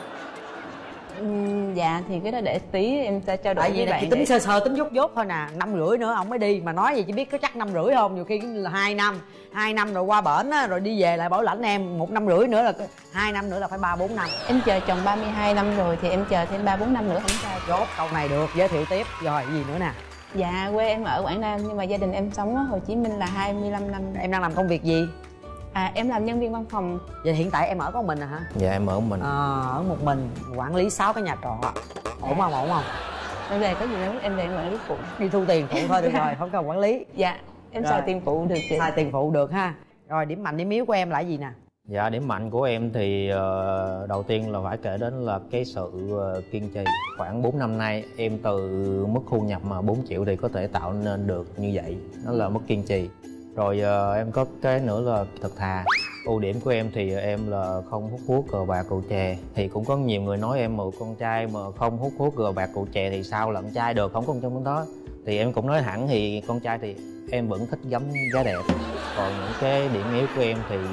Uhm, dạ thì cái đó để tí em sẽ trao đổi. Tại vì với bạn chỉ tính để... sơ sơ tính dốt dốt thôi nè, năm rưỡi nữa ông mới đi mà nói gì chỉ biết có chắc năm rưỡi không, nhiều khi là hai năm hai năm rồi qua bển á rồi đi về lại bảo lãnh em một năm rưỡi nữa là hai năm nữa là phải ba bốn năm. Em chờ chồng ba mươi hai năm rồi thì em chờ thêm ba bốn năm nữa không sao. Chốt câu này được, giới thiệu tiếp. Rồi gì nữa nè? Dạ quê em ở Quảng Nam nhưng mà gia đình em sống ở Hồ Chí Minh là hai mươi lăm năm. Em đang làm công việc gì? À em làm nhân viên văn phòng. Vậy hiện tại em ở có mình à hả? Dạ em ở một mình. À, ở một mình quản lý sáu cái nhà trọ. Ổn không ổn không? Em về có gì nữa em về quản lý phụ. Đi thu tiền phụ thôi được rồi, không cần quản lý. Dạ em xài tiền phụ được chị. Xài tiền phụ được ha. Rồi điểm mạnh điểm yếu của em là gì nè? Dạ điểm mạnh của em thì uh, đầu tiên là phải kể đến là cái sự uh, kiên trì. Khoảng bốn năm nay em từ mức thu nhập mà bốn triệu thì có thể tạo nên được như vậy. Nó là mức kiên trì. Rồi uh, em có cái nữa là thật thà. Ưu điểm của em thì em là không hút thuốc, cờ bạc, rượu chè. Thì cũng có nhiều người nói em mà con trai mà không hút thuốc, cờ bạc, rượu chè thì sao là con trai được, không có trong đó. Thì em cũng nói hẳn thì con trai thì em vẫn thích gấm gái đẹp. Còn những cái điểm yếu của em thì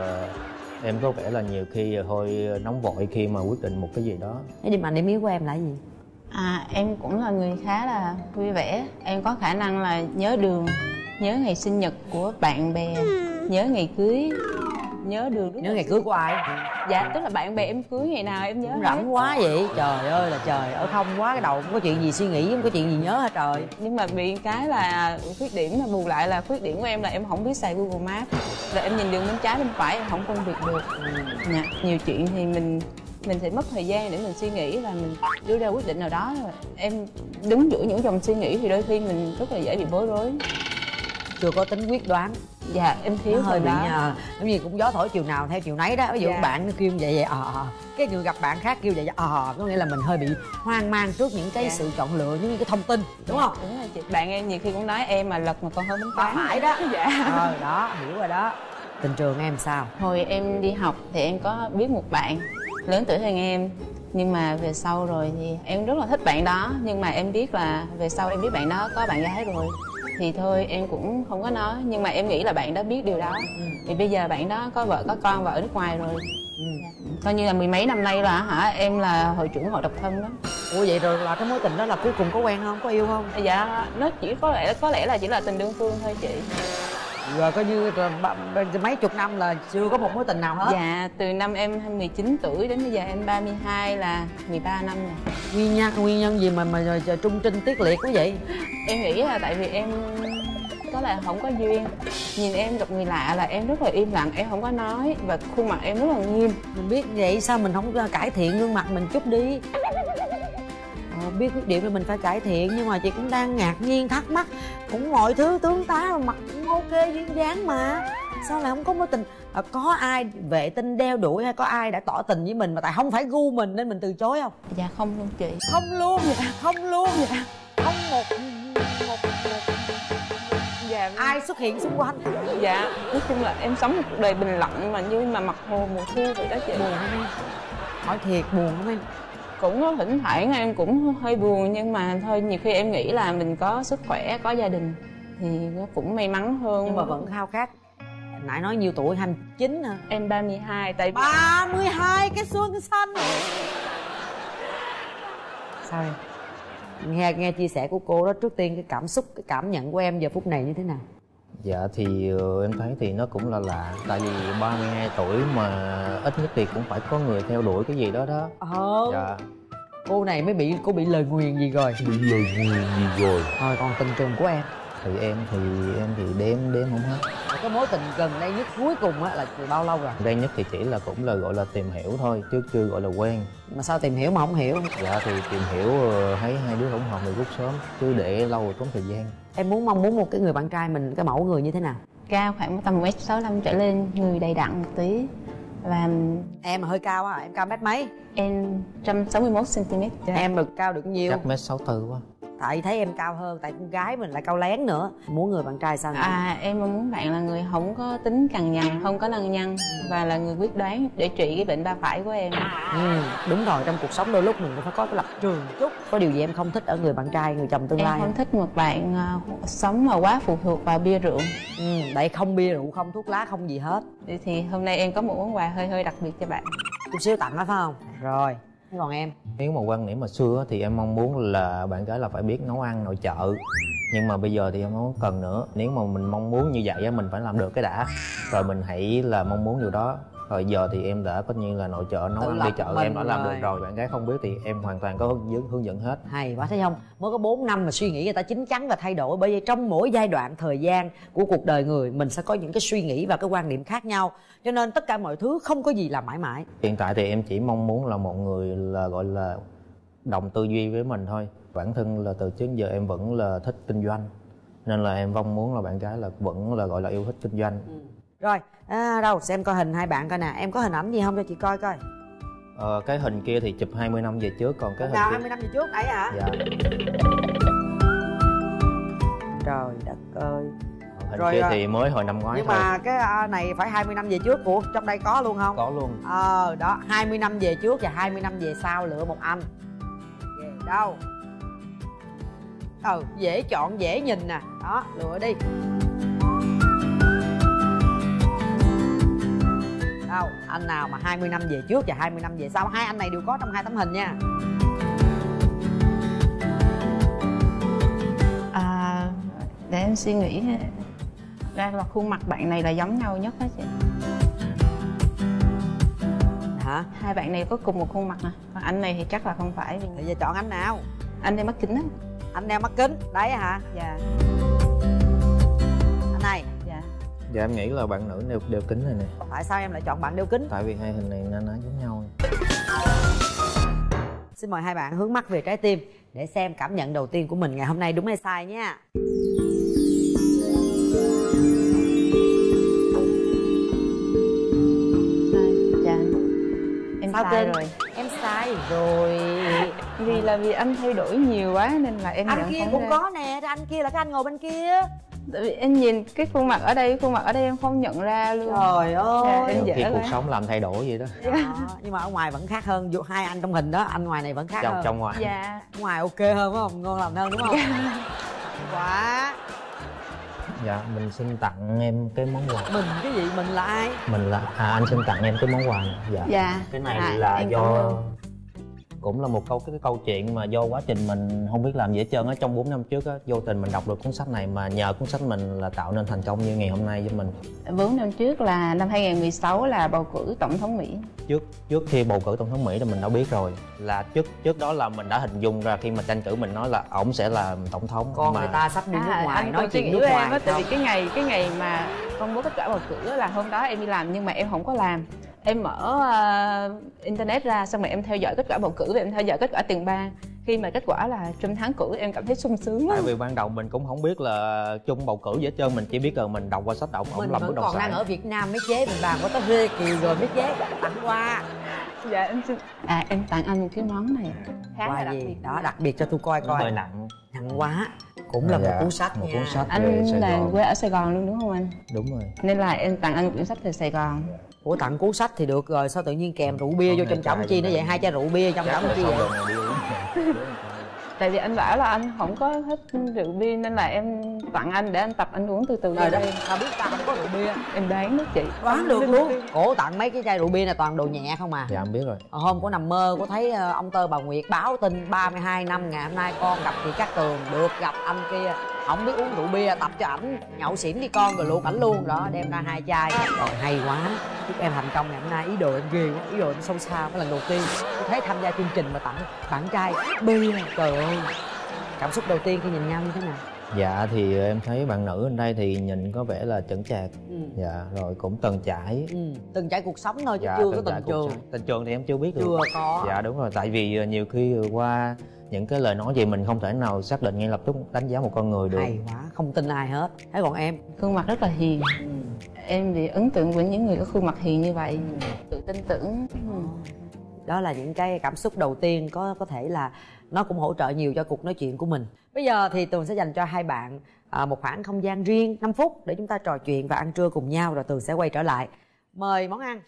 uh, em có vẻ là nhiều khi hơi nóng vội khi mà quyết định một cái gì đó. Cái điểm mạnh điểm yếu của em là gì? À em cũng là người khá là vui vẻ. Em có khả năng là nhớ đường, nhớ ngày sinh nhật của bạn bè, nhớ ngày cưới, nhớ đường. Nhớ ngày cưới của ai? Dạ tức là bạn bè em cưới ngày nào em nhớ. Rảnh quá vậy. Trời ơi là trời, ở không quá cái đầu không có chuyện gì suy nghĩ, không có chuyện gì nhớ hả trời. Nhưng mà bị cái là khuyết điểm mà bù lại là khuyết điểm của em là em không biết xài Google Maps. Là em nhìn đường bên trái bên phải em không phân biệt được. Dạ, nhiều chuyện thì mình mình sẽ mất thời gian để mình suy nghĩ và mình đưa ra quyết định nào đó. Rồi em đứng giữa những dòng suy nghĩ thì đôi khi mình rất là dễ bị bối rối. Chưa có tính quyết đoán. Dạ em thiếu nó hơi bị đó. nhờ, giống như cũng gió thổi chiều nào theo chiều nấy đó. Ví dụ Dạ. bạn nó kêu vậy vậy ờ à, cái người gặp bạn khác kêu vậy ờ à, có nghĩa là mình hơi bị hoang mang trước những cái Dạ. sự chọn lựa, những cái thông tin đúng không? Đúng rồi chị. Bạn em nhiều khi cũng nói em mà lật mà còn hơn bánh toán. Phải đó. Dạ. Ờ đó, hiểu rồi đó. Tình trường em sao? Hồi em đi học thì em có biết một bạn lớn tuổi hơn em. Nhưng mà về sau rồi thì em rất là thích bạn đó. Nhưng mà em biết là về sau em biết bạn đó có bạn gái rồi. Thì thôi em cũng không có nói. Nhưng mà em nghĩ là bạn đó biết điều đó. Ừ. Thì bây giờ bạn đó có vợ có con, vợ ở nước ngoài rồi. Ừ. coi như là mười mấy năm nay là hả em là hội trưởng hội độc thân đó. Ủa vậy rồi là cái mối tình đó là cuối cùng có quen không, có yêu không? Dạ nó chỉ có lẽ có lẽ là chỉ là tình đơn phương thôi chị. Rồi coi như rồi, mấy chục năm là chưa có một mối tình nào hết. Dạ từ năm em mười chín tuổi đến bây giờ em ba mươi hai là mười ba năm rồi. Nguyên nhân nguyên nhân gì mà mà rồi trung trinh tiết liệt quá vậy? Em nghĩ là tại vì em có là không có duyên. Nhìn em gặp người lạ là em rất là im lặng, em không có nói và khuôn mặt em rất là nghiêm. Mình biết vậy sao mình không cải thiện gương mặt mình chút đi? Ờ, biết khuyết điểm là mình phải cải thiện, nhưng mà chị cũng đang ngạc nhiên thắc mắc, cũng mọi thứ tướng tá mặt cũng ok duyên dáng mà sao lại không có mối tình? À, có ai vệ tinh đeo đuổi hay có ai đã tỏ tình với mình mà tại không phải gu mình nên mình từ chối không? Dạ không luôn chị. Không luôn vậy, không luôn vậy, không một một, một. Dạ ai xuất hiện xung quanh? Dạ nói chung là em sống một cuộc đời bình lặng mà như mà mặt hồ mùa thu vậy đó chị. Buồn không em? Hỏi thiệt buồn không em? Cũng có thỉnh thoảng em cũng hơi buồn, nhưng mà thôi nhiều khi em nghĩ là mình có sức khỏe, có gia đình thì nó cũng may mắn hơn. Nhưng mà vẫn khao khát. Nãy nói nhiêu tuổi? hai mươi chín hả? Em ba mươi hai. Tại ba mươi hai cái xuân xanh. Sao em? Nghe nghe chia sẻ của cô đó, trước tiên cái cảm xúc, cái cảm nhận của em giờ phút này như thế nào? Dạ thì uh, em thấy thì nó cũng là lạ. Tại vì ba mươi hai tuổi mà ít nhất thì cũng phải có người theo đuổi cái gì đó đó. Ờ. Dạ. Cô này mới bị, cô bị lời nguyền gì rồi? Bị lời nguyền gì rồi? Thôi còn tình trường của em? Thì em thì em thì đếm đếm không hết. Cái mối tình gần đây nhất cuối cùng á là từ bao lâu rồi? Đây nhất thì chỉ là cũng là gọi là tìm hiểu thôi, chứ chưa gọi là quen. Mà sao tìm hiểu mà không hiểu? Dạ thì tìm hiểu thấy hai đứa không hợp thì rút sớm, chứ để lâu rồi tốn thời gian. Em muốn mong muốn một cái người bạn trai mình, cái mẫu người như thế nào? Cao khoảng tầm một mét sáu mươi lăm trở lên, người đầy đặn một tí. Và em mà hơi cao á, em cao mét mấy? Em một trăm sáu mươi mốt xăng-ti-mét. Em được cao được nhiêu? Chắc mét sáu tư quá. Tại thấy em cao hơn, tại con gái mình lại cao lén nữa. Muốn người bạn trai sao? À em muốn bạn là người không có tính cằn nhằn, không có lăng nhăng và là người quyết đoán để trị cái bệnh ba phải của em. Ừ, đúng rồi, trong cuộc sống đôi lúc mình cũng phải có cái lập trường chút. Có điều gì em không thích ở người bạn trai, người chồng tương em lai? Em không thích một bạn uh, sống mà quá phụ thuộc vào bia rượu. Ừ, tại không bia rượu, không thuốc lá, không gì hết. Thì, thì hôm nay em có một món quà hơi hơi đặc biệt cho bạn. Chút xíu tặng đó phải không? Rồi, còn em? Nếu mà quan điểm mà xưa thì em mong muốn là bạn gái là phải biết nấu ăn nội trợ. Nhưng mà bây giờ thì em không cần nữa. Nếu mà mình mong muốn như vậy mình phải làm được cái đã, rồi mình hãy là mong muốn điều đó. Rồi giờ thì em đã có như là nội trợ nấu ăn đi chợ em đã làm được rồi. Bạn gái không biết thì em hoàn toàn có hướng dẫn, hướng dẫn hết. Hay quá, thấy không? Mới có bốn năm mà suy nghĩ người ta chín chắn và thay đổi. Bởi vì trong mỗi giai đoạn thời gian của cuộc đời người, mình sẽ có những cái suy nghĩ và cái quan điểm khác nhau. Cho nên tất cả mọi thứ không có gì là mãi mãi. Hiện tại thì em chỉ mong muốn là một người là gọi là đồng tư duy với mình thôi. Bản thân là từ trước giờ em vẫn là thích kinh doanh, nên là em mong muốn là bạn gái là vẫn là gọi là yêu thích kinh doanh. Ừ. Rồi, à, đâu xem coi hình hai bạn coi nè. Em có hình ảnh gì không cho chị coi coi? Ờ, cái hình kia thì chụp hai mươi năm về trước, còn cái hình nào kia... hai mươi năm về trước đấy hả? Dạ. Trời đất ơi. Hình rồi, kia thì mới hồi năm ngoái nhưng thôi. mà cái này phải hai mươi năm về trước. Ủa trong đây có luôn không? Có luôn. Ờ đó, hai mươi năm về trước và hai mươi năm về sau lựa một anh. Về đâu? Ừ, dễ chọn dễ nhìn nè. Đó, lựa đi. Đâu, anh nào mà hai mươi năm về trước và hai mươi năm về sau. Hai anh này đều có trong hai tấm hình nha. À, để em suy nghĩ. Ra là khuôn mặt bạn này là giống nhau nhất đó chị. Hả? Hai bạn này có cùng một khuôn mặt nè. Còn anh này thì chắc là không phải. Thì giờ chọn anh nào? Anh đeo mắt kính á. Anh đeo mắt kính, đấy hả? Dạ. Anh này. Dạ. Dạ em nghĩ là bạn nữ đeo, đeo kính này nè. Tại sao em lại chọn bạn đeo kính? Tại vì hai hình này na ná giống nhau. Xin mời hai bạn hướng mắt về trái tim để xem cảm nhận đầu tiên của mình ngày hôm nay đúng hay sai nha. Dạ. Em Sao sai kênh? rồi. Em sai rồi. Vì là vì anh thay đổi nhiều quá nên là em anh nhận kia không cũng ra. có nè, anh kia là cái anh ngồi bên kia. Tại vì em nhìn cái khuôn mặt ở đây, khuôn mặt ở đây em không nhận ra luôn. Trời ơi. Dạ, em Khi dễ cuộc quá. sống làm thay đổi vậy đó. Đó, nhưng mà ở ngoài vẫn khác hơn. Dù hai anh trong hình đó, anh ngoài này vẫn khác Trong, hơn. trong ngoài. Dạ. Ngoài ok hơn phải không? Ngon lành hơn đúng không? Quá. Dạ, mình xin tặng em cái món quà. Mình cái gì? Mình là ai? Mình là à anh xin tặng em cái món quà này. Dạ. Dạ. Cái này À, là em do cảm ơn. cũng là một câu cái, cái câu chuyện mà do quá trình mình không biết làm gì hết trơn á. Trong bốn năm trước á, vô tình mình đọc được cuốn sách này mà nhờ cuốn sách mình là tạo nên thành công như ngày hôm nay với mình. Bốn năm trước là năm hai không một sáu là bầu cử tổng thống Mỹ. Trước trước khi bầu cử tổng thống Mỹ thì mình đã biết rồi. Là trước trước đó là mình đã hình dung ra khi mà tranh cử mình nói là ổng sẽ là tổng thống. Con mà người ta sắp đi nước À, ngoài anh nói có suy chuyện nghĩ nước của ngoài em á, tại vì không? cái ngày cái ngày mà công bố kết quả bầu cử là hôm đó em đi làm nhưng mà em không có làm. Em mở uh, internet ra xong rồi em theo dõi kết quả bầu cử và em theo dõi kết quả tiền bang. Khi mà kết quả là Trump thắng cử em cảm thấy sung sướng lắm. Tại vì ban đầu mình cũng không biết là chung bầu cử gì hết trơn, mình chỉ biết là mình đọc qua sách ổng ổng Mình làm bước vẫn đầu còn sải. đang ở Việt Nam mới chế mình bàn có tới Rê Kiều rồi mới chế tặng quà. Dạ em xin. À em tặng anh một cái món này khá là Quà đặc gì? biệt. Đó, đặc biệt cho tôi coi Nó coi. hơi nặng. Nặng quá. Cũng là Dạ, một cuốn sách một nha. cuốn sách về Anh Sài là Gòn. quê ở Sài Gòn luôn đúng không anh? Đúng rồi. Nên là em tặng anh một quyển sách về Sài Gòn. Ủa tặng cuốn sách thì được rồi, sao tự nhiên kèm rượu bia Không, vô này trong chổng chai chi trong nó vậy? này. Hai chai rượu bia trong Chắc chổng là chi xong vậy? rồi này đi uống. Tại vì anh bảo là anh không có thích rượu bia nên là em tặng anh để anh tập anh uống từ từ Trời cho đất, em. sao biết ta không có rượu bia? Em đoán đó chị. Đoán được luôn. Cổ tặng mấy cái chai rượu bia này toàn đồ nhẹ không à. Dạ em biết rồi. Ờ, hôm có nằm mơ có thấy ờ, ông Tơ bà Nguyệt báo tin ba mươi hai năm ngày hôm nay con gặp chị Cát Tường được gặp anh kia không biết uống rượu bia, tập cho ảnh nhậu xỉn đi con rồi luộc ảnh luôn đó, đem ra hai chai. Rồi hay quá, chúc em thành công ngày hôm nay. Ý đồ em ghê quá, ý đồ em sâu xa. Cái lần đầu tiên tôi thấy tham gia chương trình mà tặng bạn trai bia, trời ơi. Cảm xúc đầu tiên khi nhìn nhau như thế nào? Dạ thì em thấy bạn nữ ở đây thì nhìn có vẻ là chững chạc. Ừ. Dạ rồi cũng từng trải. Ừ, từng trải cuộc sống thôi chứ Dạ, chưa có từng trải tình cuộc trường. sống. Tình trường thì em chưa biết được. Chưa có. Dạ đúng rồi, tại vì nhiều khi qua những cái lời nói gì mình không thể nào xác định ngay lập tức đánh giá một con người được. Hay quá, không tin ai hết. Thế còn em? Khuôn mặt rất là hiền. Ừ. Em bị ấn tượng với những người có khuôn mặt hiền như vậy. Tự tin tưởng. Ừ. Đó là những cái cảm xúc đầu tiên, có có thể là nó cũng hỗ trợ nhiều cho cuộc nói chuyện của mình. Bây giờ thì Tường sẽ dành cho hai bạn à, một khoảng không gian riêng năm phút để chúng ta trò chuyện và ăn trưa cùng nhau, rồi Tường sẽ quay trở lại. Mời món ăn.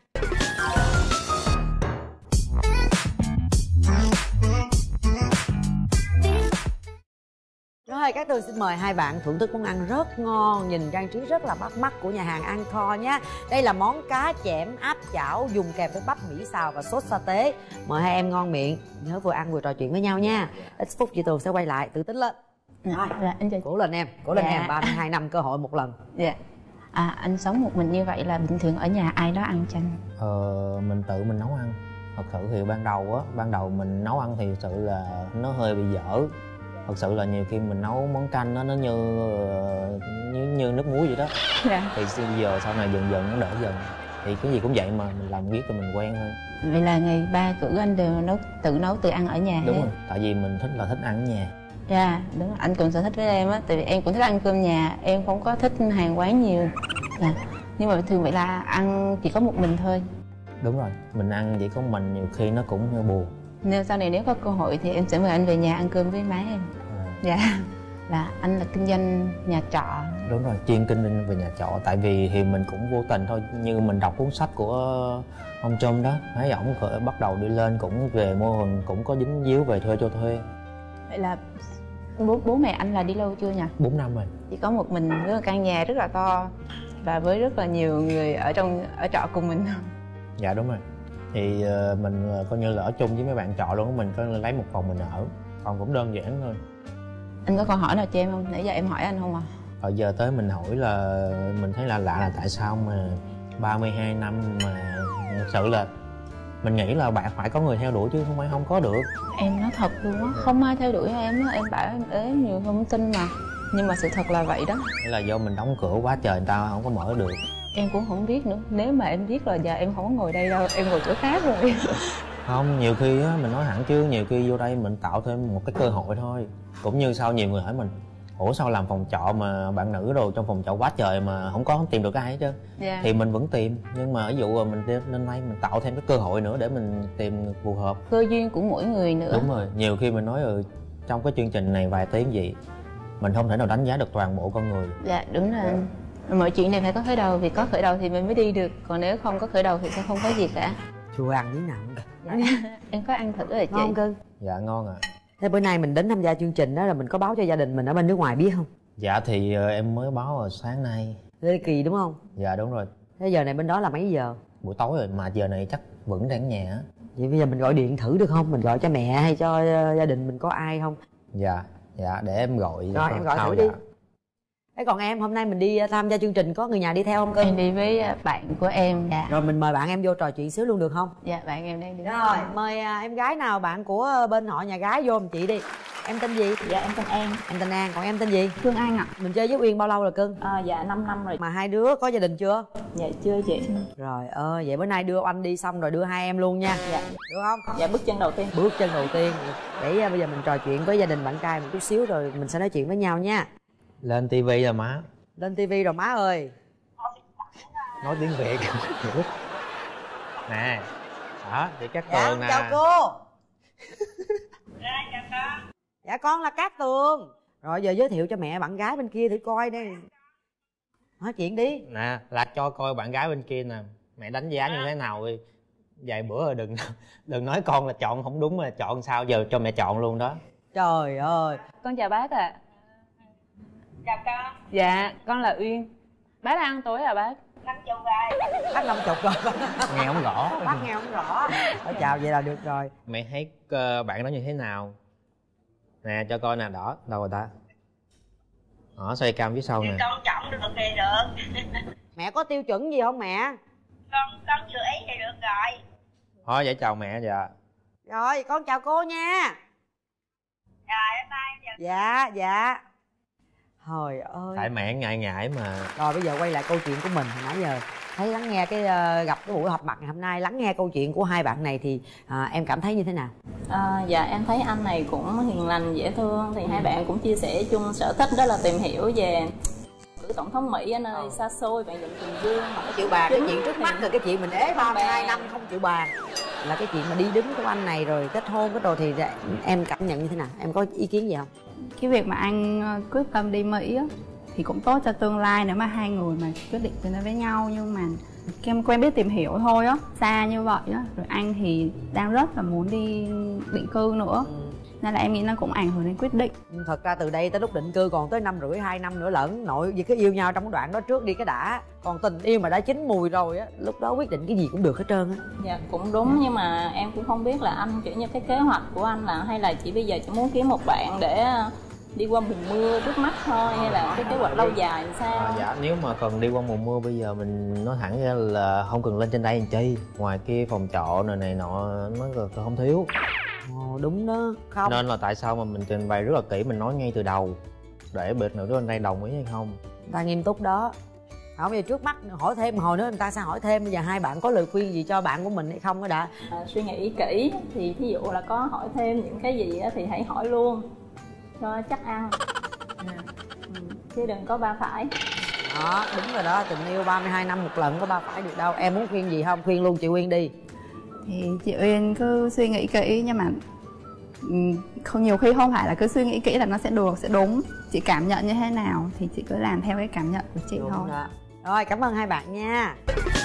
Rồi các Tường xin mời hai bạn thưởng thức món ăn rất ngon, nhìn trang trí rất là bắt mắt của nhà hàng An Kho nhé. Đây là món cá chẽm áp chảo dùng kèm với bắp mỹ xào và sốt sa tế. Mời hai em ngon miệng, nhớ vừa ăn vừa trò chuyện với nhau nha. Ít phút chị Tường sẽ quay lại, tự tính lên. Rồi, Dạ, anh chào chị. cố lên em, cố lên Dạ. em, ba mươi hai năm cơ hội một lần. Dạ. À, anh sống một mình như vậy là bình thường ở nhà ai đó ăn cho anh? Ờ, mình tự mình nấu ăn. Thật sự thì ban đầu á, ban đầu mình nấu ăn thì thực sự là nó hơi bị dở. Thật sự là nhiều khi mình nấu món canh đó, nó như như, như nước muối vậy đó. Dạ. Thì bây giờ sau này dần dần nó đỡ dần. Thì cái gì cũng vậy mà, mình làm biết cho mình quen thôi. Vậy là ngày ba cử anh đều nấu tự nấu tự ăn ở nhà Đúng hết. rồi, tại vì mình thích là thích ăn ở nhà. Dạ, đúng rồi. Anh cũng sở thích với em á, tại vì em cũng thích ăn cơm nhà, em không có thích hàng quán nhiều. Dạ. Nhưng mà thường vậy là ăn chỉ có một mình thôi. Đúng rồi, mình ăn chỉ có mình nhiều khi nó cũng hơi buồn. Nên sau này nếu có cơ hội thì em sẽ mời anh về nhà ăn cơm với má em. À, Dạ. Là anh là kinh doanh nhà trọ. đúng rồi, chuyên kinh doanh về nhà trọ. Tại vì thì mình cũng vô tình thôi, như mình đọc cuốn sách của ông Trump đó, thấy ổng khởi bắt đầu đi lên cũng về mô hình, cũng có dính díu về thuê cho thuê. Vậy là bố bố mẹ anh là đi lâu chưa nhỉ? Bốn năm rồi. Chỉ có một mình với một căn nhà rất là to và với rất là nhiều người ở trong ở trọ cùng mình. Dạ đúng rồi. Thì uh, mình uh, coi như là ở chung với mấy bạn trọ luôn, mình có lấy một phòng mình ở. Còn cũng đơn giản thôi. Anh có câu hỏi nào cho em không? Nãy giờ em hỏi anh không à? Hồi giờ tới mình hỏi là mình thấy là lạ là tại sao mà ba mươi hai năm mà thật sự là mình nghĩ là bạn phải có người theo đuổi chứ không phải không có được. Em nói thật luôn á, không ai theo đuổi em á, em bảo em ế nhiều không tin mà. Nhưng mà sự thật là vậy đó. Thế là do mình đóng cửa quá trời, người ta không có mở được. Em cũng không biết nữa, nếu mà em biết là giờ em không có ngồi đây đâu, em ngồi chỗ khác rồi. Không, nhiều khi á, mình nói hẳn chứ nhiều khi vô đây mình tạo thêm một cái cơ hội thôi. Cũng như sau nhiều người hỏi mình, ủa sao làm phòng trọ mà bạn nữ đồ trong phòng trọ quá trời mà không có không tìm được ai hết trơn. Dạ. Thì mình vẫn tìm, nhưng mà ví dụ mình lên đây mình tạo thêm cái cơ hội nữa để mình tìm người phù hợp. Cơ duyên của mỗi người nữa. Đúng rồi, nhiều khi mình nói ừ, trong cái chương trình này vài tiếng gì mình không thể nào đánh giá được toàn bộ con người. Dạ đúng rồi anh. Mọi chuyện này phải có khởi đầu, vì có khởi đầu thì mình mới đi được, còn nếu không có khởi đầu thì sẽ không có gì cả. Chưa ăn miếng nào không kìa. Dạ. Em có ăn thử rồi chị. Ngon cưng. Dạ ngon ạ. À. Thế bữa nay mình đến tham gia chương trình đó là mình có báo cho gia đình mình ở bên nước ngoài biết không? Dạ thì uh, em mới báo vào sáng nay. Lê Kỳ đúng không? Dạ đúng rồi. Thế giờ này bên đó là mấy giờ? Buổi tối rồi mà giờ này chắc vẫn đang ở nhà á. Vậy bây giờ mình gọi điện thử được không? Mình gọi cho mẹ hay cho uh, gia đình mình có ai không? Dạ, dạ để em gọi. Rồi em gọi thử dạ. đi. Thế còn em, hôm nay mình đi tham gia chương trình có người nhà đi theo không cưng? Em đi với bạn của em. Dạ. Rồi mình mời bạn em vô trò chuyện xíu luôn được không? Dạ bạn em đang đi. Rồi mời em gái nào bạn của bên họ nhà gái vô một chị đi. Em tên gì? Dạ em tên An. Em tên An, còn em tên gì? Phương An ạ. Mình chơi với Uyên bao lâu rồi cưng? À, dạ năm năm rồi. Mà hai đứa có gia đình chưa? Dạ chưa chị. Rồi ơi, vậy bữa nay đưa anh đi xong rồi đưa hai em luôn nha. Dạ. Được không? Dạ bước chân đầu tiên. Bước chân đầu tiên. Để bây giờ mình trò chuyện với gia đình bạn trai một chút xíu rồi mình sẽ nói chuyện với nhau nha. Lên tivi rồi má. Lên tivi rồi má ơi. Nói tiếng Việt. Nè. Đó, chị Cát Dạ, Tường nè. chào cô. Dạ, chào con. Dạ con là Cát Tường. Rồi giờ giới thiệu cho mẹ bạn gái bên kia thử coi đi. Nói chuyện đi. Nè, là cho coi bạn gái bên kia nè. Mẹ đánh giá như thế nào đi. Vài bữa rồi đừng đừng nói con là chọn không đúng, là chọn sao giờ cho mẹ chọn luôn đó. Trời ơi. Con chào bác ạ. À. Chào con. Dạ, con là Uyên. Bác ăn tối à bác? Năm chục rồi. Bác năm chục rồi. Nghe không rõ. Bác nghe không rõ. Nói chào vậy là được rồi. Mẹ thấy uh, bạn đó như thế nào? Nè cho coi nè, đỏ đâu rồi ta? Đó, xoay cam phía sau nè. Con trọng được thì được. Mẹ có tiêu chuẩn gì không mẹ? Con con chưa ý thì được rồi. Thôi vậy chào mẹ. Dạ. Rồi con chào cô nha. Rồi bye bye. Dạ dạ. Trời ơi. Tại mẹ ngại ngại mà. Rồi bây giờ quay lại câu chuyện của mình hồi nãy giờ. Thấy lắng nghe cái uh, gặp cái buổi họp mặt ngày hôm nay, lắng nghe câu chuyện của hai bạn này thì uh, em cảm thấy như thế nào? À, dạ em thấy anh này cũng hiền lành dễ thương. Thì hai bạn cũng chia sẻ chung sở thích đó là tìm hiểu về cử tổng thống Mỹ ở nơi xa xôi bạn dựng Bình Dương. Cái chịu bàn, cái chuyện trước mắt rồi cái chuyện mình ế ba mươi hai năm không chịu bàn là cái chuyện mà đi đứng của anh này rồi kết hôn cái đồ thì em cảm nhận như thế nào? Em có ý kiến gì không? Cái việc mà anh quyết tâm đi Mỹ á thì cũng tốt cho tương lai nếu mà hai người mà quyết định tới với nhau, nhưng mà em quen biết tìm hiểu thôi á, xa như vậy á, rồi anh thì đang rất là muốn đi định cư nữa, nên là em nghĩ nó cũng ảnh hưởng đến quyết định. Thật ra từ đây tới lúc định cư còn tới năm rưỡi hai năm nữa lẫn, nội vì cái yêu nhau trong cái đoạn đó trước đi cái đã, còn tình yêu mà đã chín mùi rồi á, lúc đó quyết định cái gì cũng được hết trơn á. Dạ cũng đúng, nhưng mà em cũng không biết là anh kiểu như cái kế hoạch của anh là hay là chỉ bây giờ chỉ muốn kiếm một bạn để đi qua mùa mưa trước mắt thôi, hay là cái kế hoạch lâu dài làm sao? À, dạ nếu mà cần đi qua mùa mưa bây giờ mình nói thẳng ra là không cần lên trên đây làm chi, ngoài kia phòng trọ này này nọ nó không thiếu. Ồ đúng đó, không nên là tại sao mà mình trình bày rất là kỹ, mình nói ngay từ đầu để biệt nữ bên đây đồng ý hay không. Ta nghiêm túc đó. Không, bây giờ trước mắt hỏi thêm hồi nữa người ta sẽ hỏi thêm, bây giờ hai bạn có lời khuyên gì cho bạn của mình hay không đó đã? À, suy nghĩ kỹ thì thí dụ là có hỏi thêm những cái gì thì hãy hỏi luôn cho chắc ăn. À, ừ, chứ đừng có ba phải. Đó đúng rồi đó, tình yêu ba mươi hai năm một lần có ba phải được đâu. Em muốn khuyên gì không? Khuyên luôn chị Uyên đi. Thì chị Uyên cứ suy nghĩ kỹ, nhưng mà không, nhiều khi không phải là cứ suy nghĩ kỹ là nó sẽ được, sẽ đúng. Chị cảm nhận như thế nào thì chị cứ làm theo cái cảm nhận của chị đúng thôi đó. Rồi cảm ơn hai bạn nha.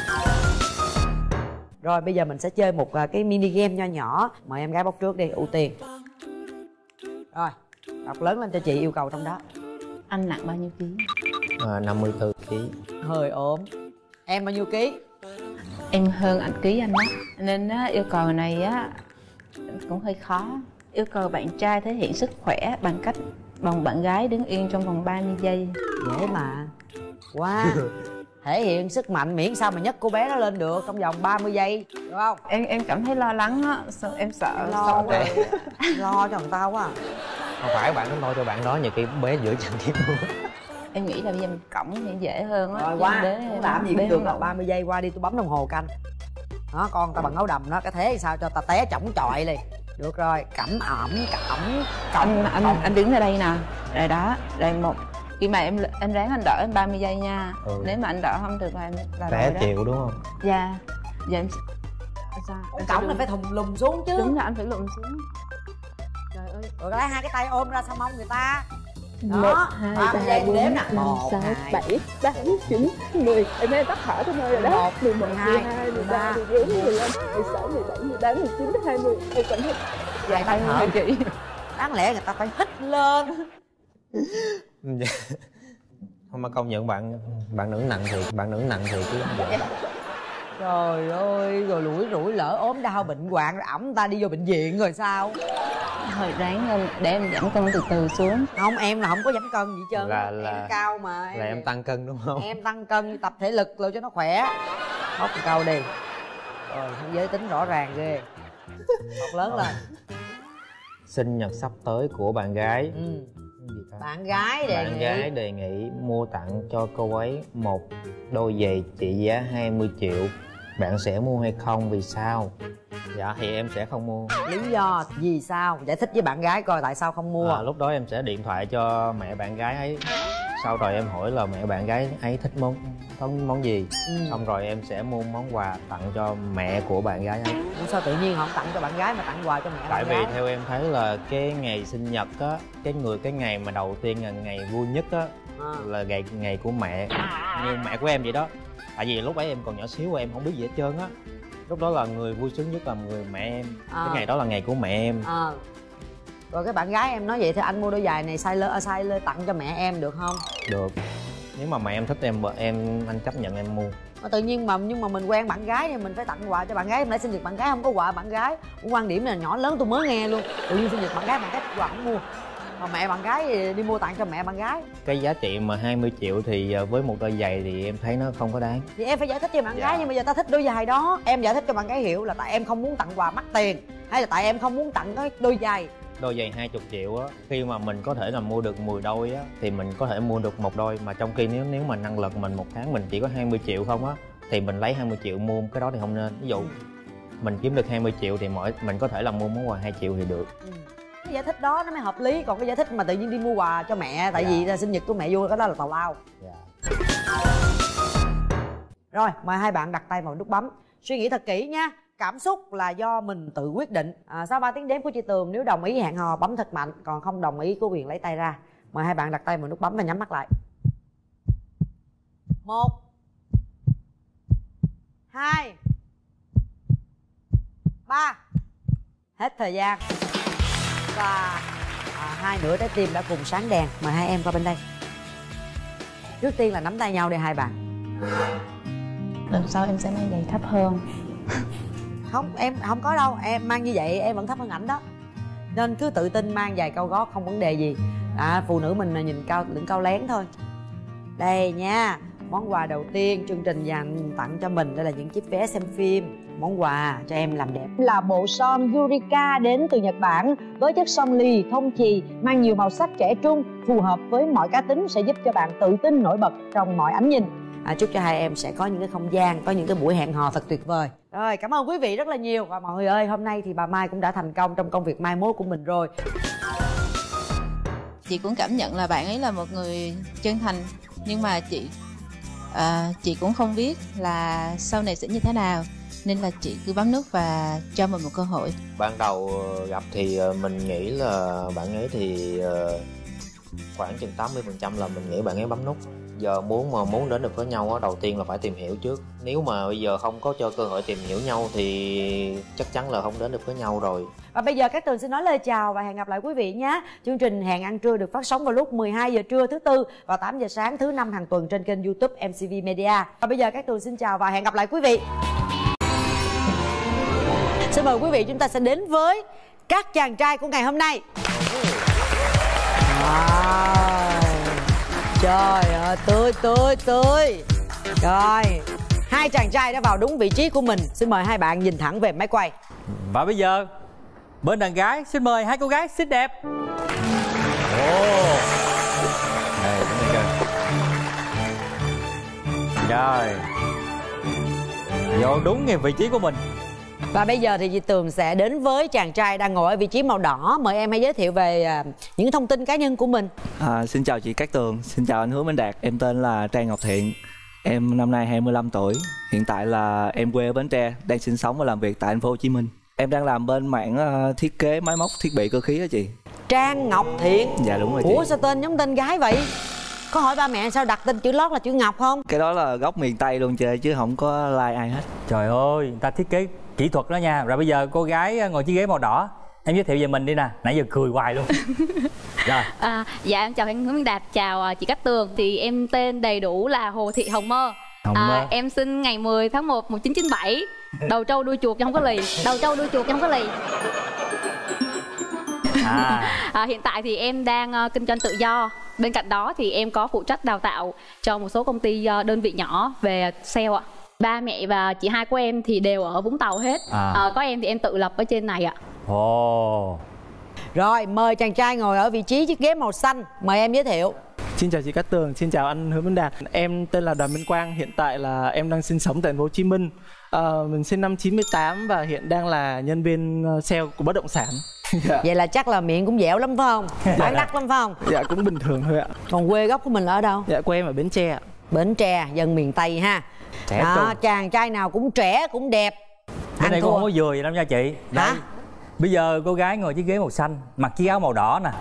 Rồi bây giờ mình sẽ chơi một cái mini game nho nhỏ. Mời em gái bóc trước đi, ưu tiên. Rồi đọc lớn lên cho chị yêu cầu trong đó. Anh nặng bao nhiêu ký? À, năm mươi tư ký. Hơi ốm. Em bao nhiêu ký? Em hơn anh ký anh đó, nên á, yêu cầu này á cũng hơi khó. Yêu cầu bạn trai thể hiện sức khỏe bằng cách bồng bạn gái đứng yên trong vòng ba mươi giây. Dễ mà. Wow. Thể hiện sức mạnh miễn sao mà nhấc cô bé nó lên được trong vòng ba mươi giây, được không? Em em cảm thấy lo lắng á, em sợ lo quá. Lo cho người ta quá. Không phải bạn nó lo cho bạn đó, nhiều khi bé giữa chân tiếp luôn. Em nghĩ là bây giờ mình cõng thì dễ hơn á. Rồi qua, muốn làm gì cũng được rồi, ba mươi giây qua đi, tôi bấm đồng hồ canh. Đó, con tao bằng áo đầm đó, cái thế sao cho ta té chỏng chọi liền. Được rồi, cẩm ẩm, cẩm, anh anh cổng. Anh đứng ở đây nè, rồi đó, rồi một khi mà em anh ráng anh đợi em ba mươi giây nha. Ừ. Nếu mà anh đợi không được là em là té chịu đúng không? Dạ. Dạ em sao? Cái cổng này phải thùng lùm xuống chứ. Đúng rồi, anh phải lùm xuống. Trời ơi, rồi lấy hai cái tay ôm ra sau mông người ta. Đó, một, hai, ba, bốn, năm, sáu, bảy, tám, chín, mười. Em thấy tắt thở tới nơi rồi đó. Mười một, mười hai, mười ba, mười bốn, mười lăm, mười sáu, mười bảy, mười tám, mười chín, hai mươi. Em cảm thấy dài tay thở chị. Đáng lẽ người ta phải hít lên. Không mà công nhận bạn bạn nữ nặng thì bạn nữ nặng thì chứ không vậy. Trời ơi, rồi lủi rủi lỡ ốm đau bệnh hoạn rồi ẵm ta đi vô bệnh viện rồi sao? Thôi ráng lên để em giảm cân từ từ xuống. Không, em là không có giảm cân gì hết trơn. Là là em cao mà. là em tăng cân đúng không? Em tăng cân, tập thể lực rồi cho nó khỏe. Hốt một câu đi. Rồi, giới tính rõ ràng ghê. Một lớn lên. Sinh nhật sắp tới của bạn gái. Ừ. Bạn gái đề Bạn nghị gái đề nghị mua tặng cho cô ấy một đôi giày trị giá hai mươi triệu. Bạn sẽ mua hay không, vì sao? Dạ thì em sẽ không mua. Lý do vì sao? Giải thích với bạn gái coi tại sao không mua. À, lúc đó em sẽ điện thoại cho mẹ bạn gái ấy. Sau rồi em hỏi là mẹ bạn gái ấy thích món món, món gì. Ừ. Xong rồi em sẽ mua món quà tặng cho mẹ của bạn gái ấy. Sao tự nhiên không tặng cho bạn gái mà tặng quà cho mẹ Tại bạn vì gái? theo em thấy là cái ngày sinh nhật á, cái người cái ngày mà đầu tiên là ngày vui nhất á, à. là ngày ngày của mẹ. Như mẹ của em vậy đó. Tại vì lúc ấy em còn nhỏ xíu em không biết gì hết trơn á. Lúc đó là người vui sướng nhất là người mẹ em. À. Cái ngày đó là ngày của mẹ em. À. Rồi cái bạn gái em nói vậy thì anh mua đôi giày này size lớn size lớn tặng cho mẹ em được không? Được. Nếu mà mẹ em thích em em anh chấp nhận em mua. Mà tự nhiên mà nhưng mà mình quen bạn gái thì mình phải tặng quà cho bạn gái. Em lại sinh nhật bạn gái không có quà bạn gái. Quan điểm là nhỏ lớn tôi mới nghe luôn. Tự nhiên sinh nhật bạn gái bạn gái quà không mua. Mà mẹ bạn gái thì đi mua tặng cho mẹ bạn gái. Cái giá trị mà hai mươi triệu thì với một đôi giày thì em thấy nó không có đáng. Thì em phải giải thích cho bạn dạ. gái, nhưng bây giờ ta thích đôi giày đó. Em giải thích cho bạn gái hiểu là tại em không muốn tặng quà mắc tiền, hay là tại em không muốn tặng cái đôi giày. Đôi giày hai mươi triệu á, khi mà mình có thể là mua được mười đôi á thì mình có thể mua được một đôi. Mà trong khi nếu nếu mà năng lực mình một tháng mình chỉ có hai mươi triệu không á thì mình lấy hai mươi triệu mua cái đó thì không nên. Ví dụ mình kiếm được hai mươi triệu thì mỗi mình có thể là mua món quà hai triệu thì được. Ừ. Cái giải thích đó nó mới hợp lý, còn cái giải thích mà tự nhiên đi mua quà cho mẹ tại dạ. vì là sinh nhật của mẹ vui, cái đó là tào lao. Dạ. Rồi mời hai bạn đặt tay vào nút bấm, suy nghĩ thật kỹ nha. Cảm xúc là do mình tự quyết định. À, sau ba tiếng đếm của chị Tường, nếu đồng ý hẹn hò bấm thật mạnh, còn không đồng ý có quyền lấy tay ra. Mời hai bạn đặt tay vào nút bấm và nhắm mắt lại. Một, hai, ba. Hết thời gian. Và à, hai nửa trái tim đã cùng sáng đèn. Mời hai em qua bên đây. Trước tiên là nắm tay nhau đi hai bạn. Lần sau em sẽ mang giày thấp hơn. Không, em không có đâu. Em mang như vậy em vẫn thấp hơn ảnh đó. Nên cứ tự tin mang giày cao gót không vấn đề gì. À, phụ nữ mình nhìn cao lưng cao lén thôi. Đây nha, món quà đầu tiên chương trình dành tặng cho mình. Đây là những chiếc vé xem phim. Món quà cho em làm đẹp là bộ son Yurika đến từ Nhật Bản, với chất son lì thông chì, mang nhiều màu sắc trẻ trung, phù hợp với mọi cá tính, sẽ giúp cho bạn tự tin nổi bật trong mọi ánh nhìn. À, chúc cho hai em sẽ có những cái không gian, có những cái buổi hẹn hò thật tuyệt vời. Rồi, cảm ơn quý vị rất là nhiều. Và mọi người ơi, hôm nay thì bà Mai cũng đã thành công trong công việc mai mối của mình rồi. Chị cũng cảm nhận là bạn ấy là một người chân thành, nhưng mà chị à, chị cũng không biết là sau này sẽ như thế nào, nên là chị cứ bấm nút và cho mình một cơ hội. Ban đầu gặp thì mình nghĩ là bạn ấy thì khoảng chừng tám mươi phần trăm là mình nghĩ bạn ấy bấm nút. Giờ muốn mà muốn đến được với nhau á, đầu tiên là phải tìm hiểu trước. Nếu mà bây giờ không có cho cơ hội tìm hiểu nhau thì chắc chắn là không đến được với nhau rồi. Và bây giờ Cát Tường xin nói lời chào và hẹn gặp lại quý vị nhé. Chương trình Hẹn Ăn Trưa được phát sóng vào lúc mười hai giờ trưa thứ tư và tám giờ sáng thứ năm hàng tuần trên kênh YouTube em xê vê Media. Và bây giờ Cát Tường xin chào và hẹn gặp lại quý vị. Xin mời quý vị, chúng ta sẽ đến với các chàng trai của ngày hôm nay. Wow. Trời ơi, tươi tươi tươi. Rồi, hai chàng trai đã vào đúng vị trí của mình. Xin mời hai bạn nhìn thẳng về máy quay. Và bây giờ bên đàn gái xin mời hai cô gái xinh đẹp. Oh. Đây, đúng rồi. Vô đúng ngay vị trí của mình. Và bây giờ thì chị Tường sẽ đến với chàng trai đang ngồi ở vị trí màu đỏ. Mời em hãy giới thiệu về uh, những thông tin cá nhân của mình. À, xin chào chị Cát Tường, xin chào anh Hứa Minh Đạt. Em tên là Trang Ngọc Thiện. Em năm nay hai mươi lăm tuổi. Hiện tại là em quê ở Bến Tre, đang sinh sống và làm việc tại thành phố Hồ Chí Minh. Em đang làm bên mảng uh, thiết kế máy móc thiết bị cơ khí đó chị. Trang Ngọc Thiện. Dạ đúng rồi chị. Ủa sao tên giống tên gái vậy? Có hỏi ba mẹ sao đặt tên chữ lót là chữ Ngọc không? Cái đó là gốc miền Tây luôn chơi chứ không có like ai hết. Trời ơi, người ta thiết kế kỹ thuật đó nha. Rồi bây giờ cô gái ngồi chiếc ghế màu đỏ, Em giới thiệu về mình đi nè, nãy giờ cười hoài luôn. Rồi. À, dạ em chào anh Hứa Minh Đạt, chào uh, chị Cát Tường. Thì em tên đầy đủ là Hồ Thị Hồng Mơ. Hồng à, Mơ. Em sinh ngày mười tháng một một chín chín bảy. Đầu trâu đuôi chuột chứ không có lì. Đầu trâu đuôi chuột chứ không có lì. À. À, hiện tại thì em đang uh, kinh doanh tự do. Bên cạnh đó thì em có phụ trách đào tạo cho một số công ty uh, đơn vị nhỏ về sale ạ. Ba mẹ và chị hai của em thì đều ở Vũng Tàu hết. À. À, có em thì em tự lập ở trên này ạ. Ồ. Oh. Rồi, mời chàng trai ngồi ở vị trí chiếc ghế màu xanh. Mời em giới thiệu. Xin chào chị Cát Tường, xin chào anh Hứa Minh Đạt. Em tên là Đoàn Minh Quang, hiện tại là em đang sinh sống tại thành phố Hồ Chí Minh. À, mình sinh năm chín mươi tám và hiện đang là nhân viên sale của bất động sản. Dạ. Vậy là chắc là miệng cũng dẻo lắm phải không? Bán đắt lắm phải không? Dạ cũng bình thường thôi ạ. Còn quê gốc của mình là ở đâu? Dạ quê em ở Bến Tre ạ. Bến Tre, dân miền Tây ha. Trẻ à, chàng trai nào cũng trẻ cũng đẹp. Bên đây cũng không có vừa gì lắm nha chị. Đây. Hả? Bây giờ cô gái ngồi chiếc ghế màu xanh, mặc chiếc áo màu đỏ nè.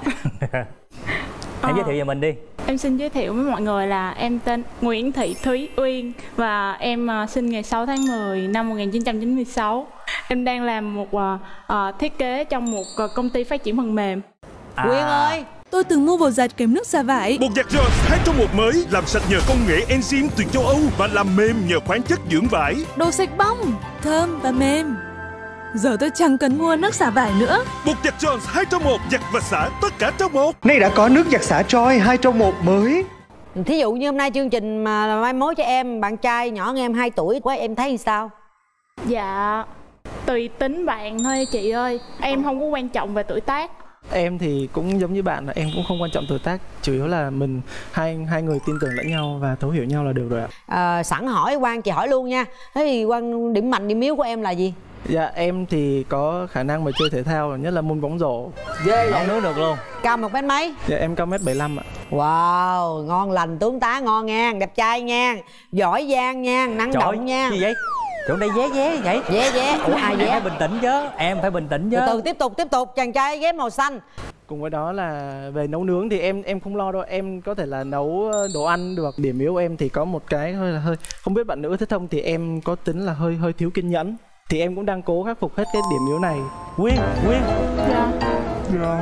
Em giới thiệu về mình đi. Em xin giới thiệu với mọi người là em tên Nguyễn Thị Thúy Uyên và em uh, sinh ngày sáu tháng mười năm một nghìn chín trăm chín mươi sáu. Em đang làm một uh, uh, thiết kế trong một uh, công ty phát triển phần mềm. À. Uyên ơi, tôi từng mua bột giặt kèm nước xả vải. Bột giặt Jones hai trong một mới, làm sạch nhờ công nghệ enzyme từ châu Âu và làm mềm nhờ khoáng chất dưỡng vải. Đồ sạch bong, thơm và mềm. Giờ tôi chẳng cần mua nước xả vải nữa. Bột giặt Jones hai trong một, giặt và xả tất cả trong một. Nay đã có nước giặt xả Troy hai trong một mới. Thí dụ như hôm nay chương trình mà mai mối cho em bạn trai nhỏ hơn em hai tuổi quá, em thấy như sao? Dạ, tùy tính bạn thôi chị ơi. Em không có quan trọng về tuổi tác. Em thì cũng giống như bạn, em cũng không quan trọng tuổi tác, chủ yếu là mình hai hai người tin tưởng lẫn nhau và thấu hiểu nhau là được rồi ạ. À, sẵn hỏi Quang, chị hỏi luôn nha. Thế thì Quang, điểm mạnh điểm yếu của em là gì? Dạ em thì có khả năng mà chơi thể thao, nhất là môn bóng rổ. Ghê nấu nướng được luôn. Cao một mét mấy? Dạ em cao mét bảy mươi lăm ạ. Wow, ngon lành, tướng tá ngon nha, đẹp trai nha, giỏi giang nha, năng Trời động nha. Gì vậy? Chỗ đây vé vé vậy? Vé vé, ủa ai vé? Em phải bình tĩnh chứ, em phải bình tĩnh chứ. Từ từ tiếp tục tiếp tục, chàng trai ghế màu xanh. Cùng với đó là về nấu nướng thì em em không lo đâu, em có thể là nấu đồ ăn được. Điểm yếu của em thì có một cái hơi là hơi không biết bạn nữ thích không, thì em có tính là hơi hơi thiếu kiên nhẫn. Thì em cũng đang cố khắc phục hết cái điểm yếu này. Quyên, Quyên. Dạ. Dạ.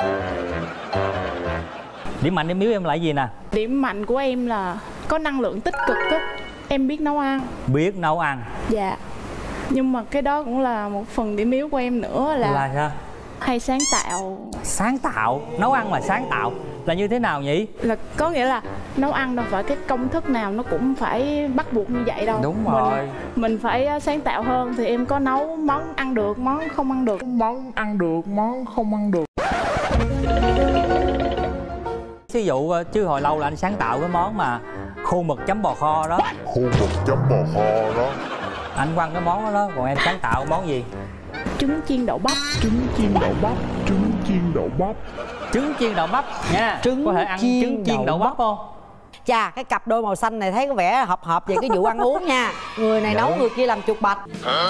Điểm mạnh điểm yếu em là gì nè? Điểm mạnh của em là có năng lượng tích cực á. Em biết nấu ăn. Biết nấu ăn. Dạ. Nhưng mà cái đó cũng là một phần điểm yếu của em nữa là Là sao? hay sáng tạo. Sáng tạo? Nấu ăn mà sáng tạo là như thế nào nhỉ? Là có nghĩa là nấu ăn đâu phải cái công thức nào nó cũng phải bắt buộc như vậy đâu. Đúng rồi. Mình, mình phải sáng tạo hơn. Thì em có nấu món ăn được, món không ăn được. Món ăn được, món không ăn được. Ví dụ chứ hồi lâu là anh sáng tạo cái món mà khô mực chấm bò kho đó. Khô mực chấm bò kho đó. Anh quăng cái món đó đó, còn em sáng tạo món gì? Trứng chiên đậu bắp. Trứng chiên đậu bắp. Trứng chiên đậu bắp. Trứng chiên đậu bắp nha. Trứng có thể ăn chiên trứng chiên đậu đậu bắp không? Chà, cái cặp đôi màu xanh này thấy có vẻ hợp hợp về cái vụ ăn uống nha. Người này nấu, người kia làm chuột bạch.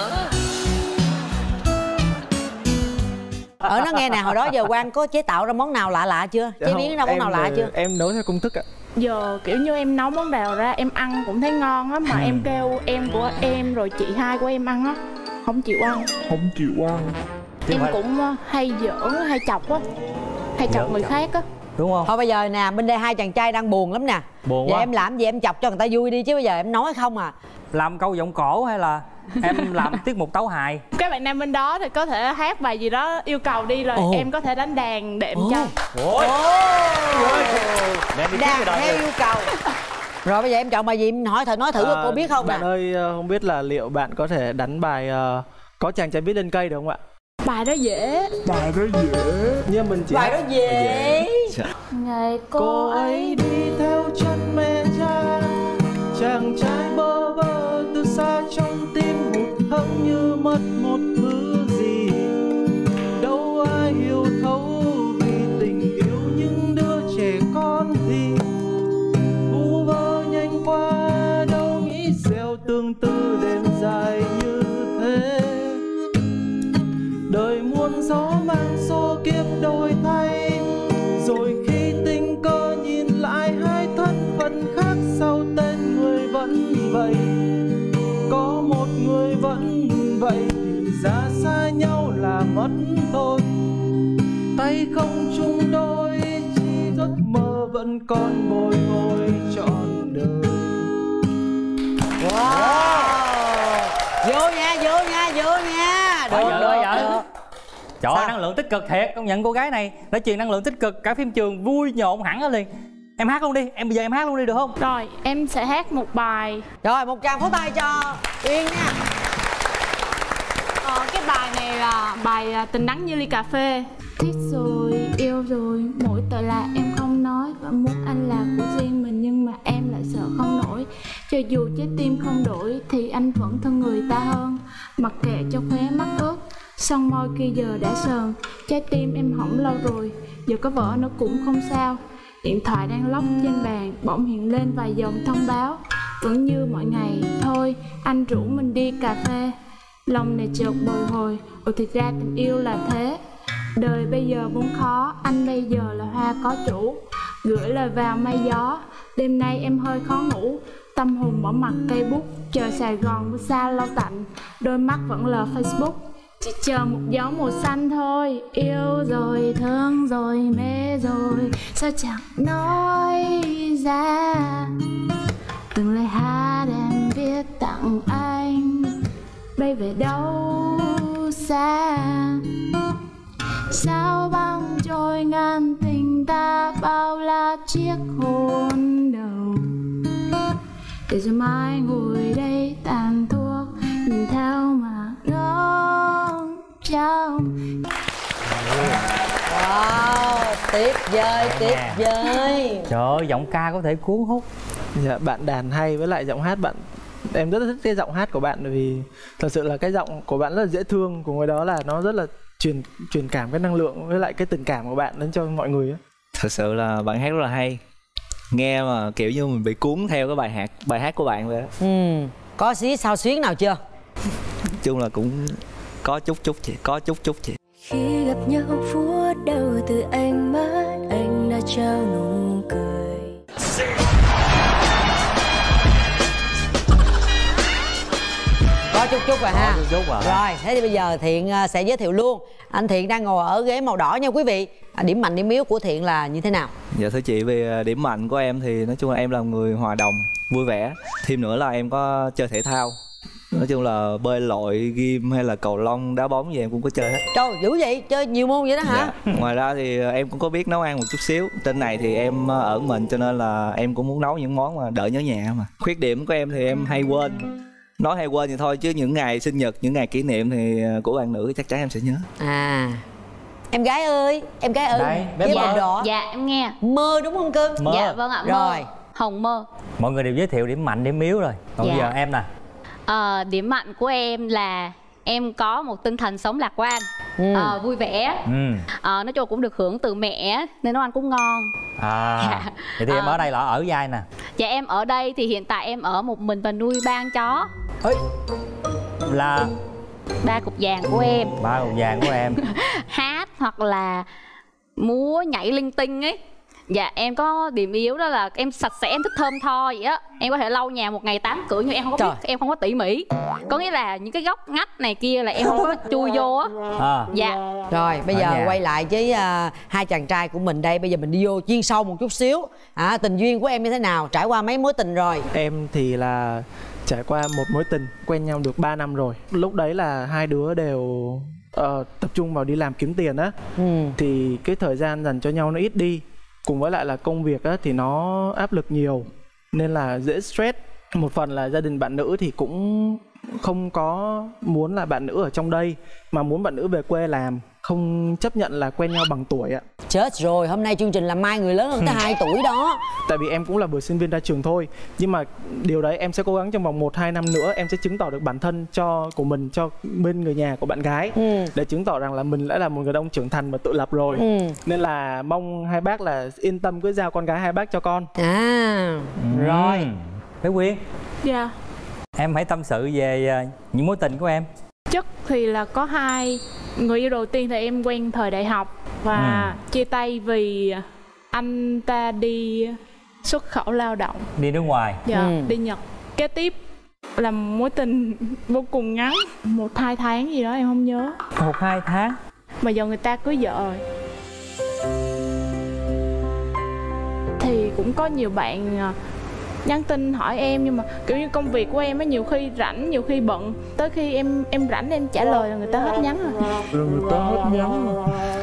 Ở nó nghe nè, hồi đó giờ Quang có chế tạo ra món nào lạ lạ chưa? Chế biến ra món nào lạ chưa? Em nấu theo công thức ạ. Giờ kiểu như em nấu món nào ra em ăn cũng thấy ngon á. Mà ừ. em kêu em của em rồi chị hai của em ăn á, không chịu ăn. Không chịu ăn. Em cũng hay giỡn, hay chọc á. Hay chọc giỡn người chọc. khác á. Đúng không? Thôi bây giờ nè, bên đây hai chàng trai đang buồn lắm nè. Buồn Vậy quá. em làm gì em chọc cho người ta vui đi, chứ bây giờ em nói không à. Làm câu giọng cổ hay là em làm tiết mục tấu hài? Các bạn nam bên đó thì có thể hát bài gì đó yêu cầu đi, rồi Ồ. em có thể đánh đàn đệm Ồ. cho. Ôi. Đàn theo yêu cầu. Rồi bây giờ em chọn bài gì, em hỏi thử nói thử à, cô biết không bạn nè. ơi, không biết là liệu bạn có thể đánh bài uh, Có Chàng Trai Viết Lên Cây được không ạ? Bài đó dễ. Bài đó dễ. Nhưng mình chỉ bài đó dễ. Ngày cô, cô ấy đi theo chân mẹ cha, chàng trai bơ vơ từ xa trong tim hụt hẫng như mất một thứ gì. Đâu ai hiểu thấu vì tình yêu những đứa trẻ con thì vu vơ nhanh qua, đâu nghĩ gieo tương tư đêm dài như thế. Đời muôn gió mang số kiếp đổi thay, rồi khi tình cờ nhìn lại hai thân phận khác sau tên người vẫn vậy. Có một người vẫn vậy thì ra xa nhau là mất thôi. Tay không chung đôi, chỉ giấc mơ vẫn còn bồi hồi trọn đời. Wow. Vô nha, vô nha, vô nha. Được, Được, được, được, được. được. Trời ơi, Sao? năng lượng tích cực thiệt. Công nhận cô gái này đã truyền năng lượng tích cực cả phim trường, vui nhộn hẳn lên liền. Em hát luôn đi, em bây giờ em hát luôn đi được không? Rồi, em sẽ hát một bài. Rồi, một tràng pháo tay cho Uyên nha. Ờ, cái bài này là bài à, Tình Đắng Như Ly Cà Phê. Thích rồi, yêu rồi, mỗi tội là em không nói. Và muốn anh là của riêng mình nhưng mà em lại sợ không nổi. Cho dù trái tim không đổi thì anh vẫn thân người ta hơn. Mặc kệ cho khóe mắt ướt, son môi kia giờ đã sờn. Trái tim em hỏng lâu rồi, giờ có vợ nó cũng không sao. Điện thoại đang lóc trên bàn, bỗng hiện lên vài dòng thông báo. Vẫn như mọi ngày, thôi anh rủ mình đi cà phê. Lòng này chợt bồi hồi, ồ thì ra tình yêu là thế. Đời bây giờ vốn khó, anh bây giờ là hoa có chủ. Gửi lời vào mây gió, đêm nay em hơi khó ngủ. Tâm hồn bỏ mặt cây bút, chờ Sài Gòn mưa xa lâu tạnh. Đôi mắt vẫn lờ Facebook, chỉ chờ một gió màu xanh thôi. Yêu rồi, thương rồi, mê rồi, sao chẳng nói ra. Từng lời hát em viết tặng anh, bay về đâu xa. Sao băng trôi ngàn tình ta bao la chiếc hôn đầu. Để rồi mai ngồi đây tàn thuốc, nhìn theo mà ngóng trông. Wow, tuyệt vời, tuyệt vời. Trời ơi, giọng ca có thể cuốn hút. Dạ, bạn đàn hay, với lại giọng hát bạn, em rất là thích cái giọng hát của bạn. Bởi vì thật sự là cái giọng của bạn rất là dễ thương, cùng với đó là nó rất là truyền truyền cảm cái năng lượng với lại cái tình cảm của bạn đến cho mọi người á. Thật sự là bạn hát rất là hay, nghe mà kiểu như mình bị cuốn theo cái bài hát bài hát của bạn vậy đó. Ừ. Có xí sao xuyến nào chưa? Chung là cũng có chút chút chị, có chút chút chị. Khi gặp nhau phút đầu từ ánh mắt, anh đã trao nụ cười. Có chút chút rồi ha. Có chút chút rồi. Rồi, thế thì bây giờ Thiện sẽ giới thiệu luôn. Anh Thiện đang ngồi ở ghế màu đỏ nha quý vị. À, điểm mạnh điểm yếu của Thiện là như thế nào? Dạ thưa chị, về điểm mạnh của em thì nói chung là em là người hòa đồng, vui vẻ. Thêm nữa là em có chơi thể thao. Nói chung là bơi lội, gym hay là cầu lông, đá bóng gì em cũng có chơi hết. Trời, dữ vậy, chơi nhiều môn vậy đó hả? Dạ. Ngoài ra thì em cũng có biết nấu ăn một chút xíu. Trên này thì em ở mình cho nên là em cũng muốn nấu những món mà đỡ nhớ nhà mà. Khuyết điểm của em thì em hay quên. Nói hay quên thì thôi, chứ những ngày sinh nhật, những ngày kỷ niệm thì của bạn nữ chắc chắn em sẽ nhớ. À, em gái ơi, em gái ơi, Đây, bé với Mơ. màu đỏ. Dạ em nghe. Mơ đúng không cưng? Mơ. Dạ vâng ạ, Mơ. Rồi. Hồng Mơ. Mọi người đều giới thiệu điểm mạnh, điểm yếu rồi. Còn Dạ. bây giờ em nè. Ờ, điểm mạnh của em là em có một tinh thần sống lạc quan, Ừ. ờ, vui vẻ. Ừ. Ờ, nói chung cũng được hưởng từ mẹ nên nấu ăn cũng ngon. À, Dạ. vậy thì em Ờ. ở đây là ở vai nè. Dạ em ở đây thì hiện tại em ở một mình và nuôi ba con chó. Ê, là Ba cục vàng của em. ba cục vàng của em. Hát hoặc là múa nhảy linh tinh ấy. Dạ em có điểm yếu đó là em sạch sẽ, em thích thơm tho vậy á. Em có thể lau nhà một ngày tám cửa nhưng em không có Trời. biết, em không có tỉ mỉ. Có nghĩa là những cái góc ngách này kia là em không có chui vô á. À. Dạ. Rồi, bây Ở giờ nhà. quay lại với uh, hai chàng trai của mình đây. Bây giờ mình đi vô chuyên sâu một chút xíu. À, tình duyên của em như thế nào? Trải qua mấy mối tình rồi? Em thì là trải qua một mối tình, quen nhau được ba năm rồi. Lúc đấy là hai đứa đều ờ, tập trung vào đi làm kiếm tiền á. Ừ. Thì cái thời gian dành cho nhau nó ít đi. Cùng với lại là công việc á thì nó áp lực nhiều nên là dễ stress. Một phần là gia đình bạn nữ thì cũng không có muốn là bạn nữ ở trong đây, mà muốn bạn nữ về quê làm, không chấp nhận là quen nhau bằng tuổi ạ. Chết rồi, hôm nay chương trình là mai người lớn hơn tới hai tuổi đó. Tại vì em cũng là vừa sinh viên ra trường thôi. Nhưng mà điều đấy em sẽ cố gắng trong vòng một hai năm nữa em sẽ chứng tỏ được bản thân cho của mình cho bên người nhà của bạn gái. Ừ. Để chứng tỏ rằng là mình đã là một người đàn ông trưởng thành và tự lập rồi. Ừ. Nên là mong hai bác là yên tâm cứ giao con gái hai bác cho con. À, Ừ. rồi. Bé Quyên, Dạ. em hãy tâm sự về à, những mối tình của em. Chất thì là có hai. Người yêu đầu tiên thì em quen thời đại học và Ừ. chia tay vì anh ta đi xuất khẩu lao động. Đi nước ngoài. Dạ, Ừ. đi Nhật. Kế tiếp là mối tình vô cùng ngắn, một hai tháng gì đó em không nhớ. Một hai tháng. mà giờ người ta cưới vợ rồi. Thì cũng có nhiều bạn nhắn tin hỏi em, nhưng mà kiểu như công việc của em á, nhiều khi rảnh nhiều khi bận, tới khi em em rảnh em trả lời là người ta hết nhắn rồi. Rồi người ta hết nhắn rồi.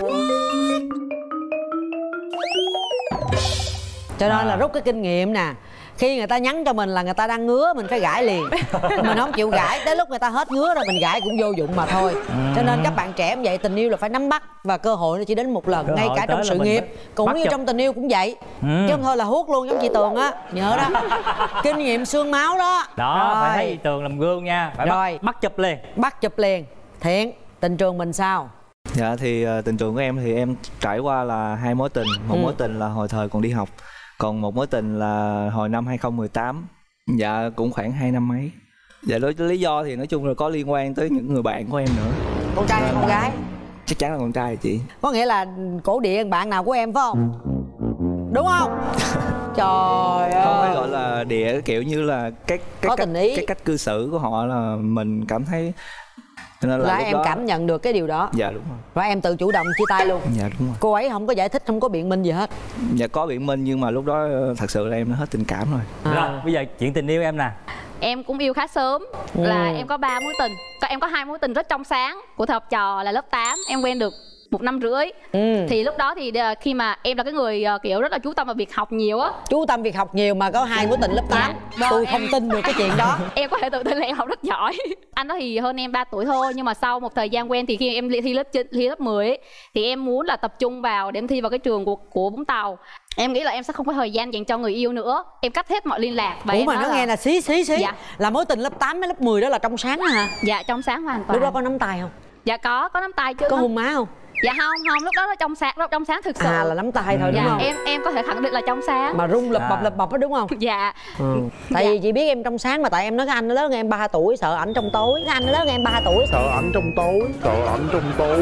Cho nên là rút cái kinh nghiệm nè, khi người ta nhắn cho mình là người ta đang ngứa, mình phải gãi liền. Mình không chịu gãi, tới lúc người ta hết ngứa rồi mình gãi cũng vô dụng mà thôi. Cho nên các bạn trẻ cũng vậy, tình yêu là phải nắm bắt, và cơ hội nó chỉ đến một lần. Cơ ngay cả trong sự nghiệp cũng như chụp. Trong tình yêu cũng vậy. Ừ. Chứ không thôi là hút luôn, giống chị Tường á, nhớ đó. Kinh nghiệm xương máu đó. Đó, rồi. Phải thấy chị Tường làm gương nha. Phải rồi. Bắt, bắt chụp liền. Bắt chụp liền. Thiện, tình trường mình sao? Dạ thì uh, tình trường của em thì em trải qua là hai mối tình. Một ừ. mối tình là hồi thời còn đi học, còn một mối tình là hồi năm hai không một tám. Dạ cũng khoảng hai năm mấy. Dạ đối với lý do thì nói chung là có liên quan tới những người bạn của em nữa. Con trai hay con gái? Chắc chắn là con trai chị. Có nghĩa là cổ địa bạn nào của em phải không? Đúng không? Trời ơi. Không phải gọi là địa, kiểu như là cái cái có cách, tình ý. cái cách cư xử của họ là mình cảm thấy nên là, là em đó... cảm nhận được cái điều đó. Dạ đúng rồi. Và em tự chủ động chia tay luôn. Dạ đúng rồi. Cô ấy không có giải thích, không có biện minh gì hết. Dạ có biện minh, nhưng mà lúc đó thật sự là em đã hết tình cảm rồi. À. Rồi bây giờ chuyện tình yêu em nè. Em cũng yêu khá sớm. Ừ. Là em có ba mối tình. Em có hai mối tình rất trong sáng của thời học trò là lớp tám. Em quen được một năm rưỡi. Ừ. Thì lúc đó thì khi mà em là cái người kiểu rất là chú tâm vào việc học nhiều á. Chú tâm việc học nhiều mà có hai mối tình lớp tám. Dạ, tôi em... không tin được cái chuyện đó. Em có thể tự tin là em học rất giỏi. Anh đó thì hơn em ba tuổi thôi, nhưng mà sau một thời gian quen thì khi em thi lớp thi lớp mười ấy, thì em muốn là tập trung vào để em thi vào cái trường của của Vũng Tàu. Em nghĩ là em sẽ không có thời gian dành cho người yêu nữa. Em cắt hết mọi liên lạc. Và Ủa em mà nó là... nghe là xí xí xí. Dạ. Là mối tình lớp tám với lớp mười đó là trong sáng hả? Dạ trong sáng hoàn toàn. Lúc đó có nắm tay không? Dạ có, có nắm tay chứ. Có hôn má không? Dạ không, không, lúc đó là trong sáng, trong sáng thực sự. À là nắm tay thôi đúng dạ, không? Em em có thể khẳng định là trong sáng. Mà rung lập bập lập bập đó đúng không? Dạ. Ừ. Tại dạ. vì chị biết em trong sáng mà tại em nói cái anh nó lớn hơn em ba tuổi, sợ ảnh trong tối. Cái anh nó lớn hơn em ba tuổi, sợ ảnh trong tối, sợ ảnh trong tối.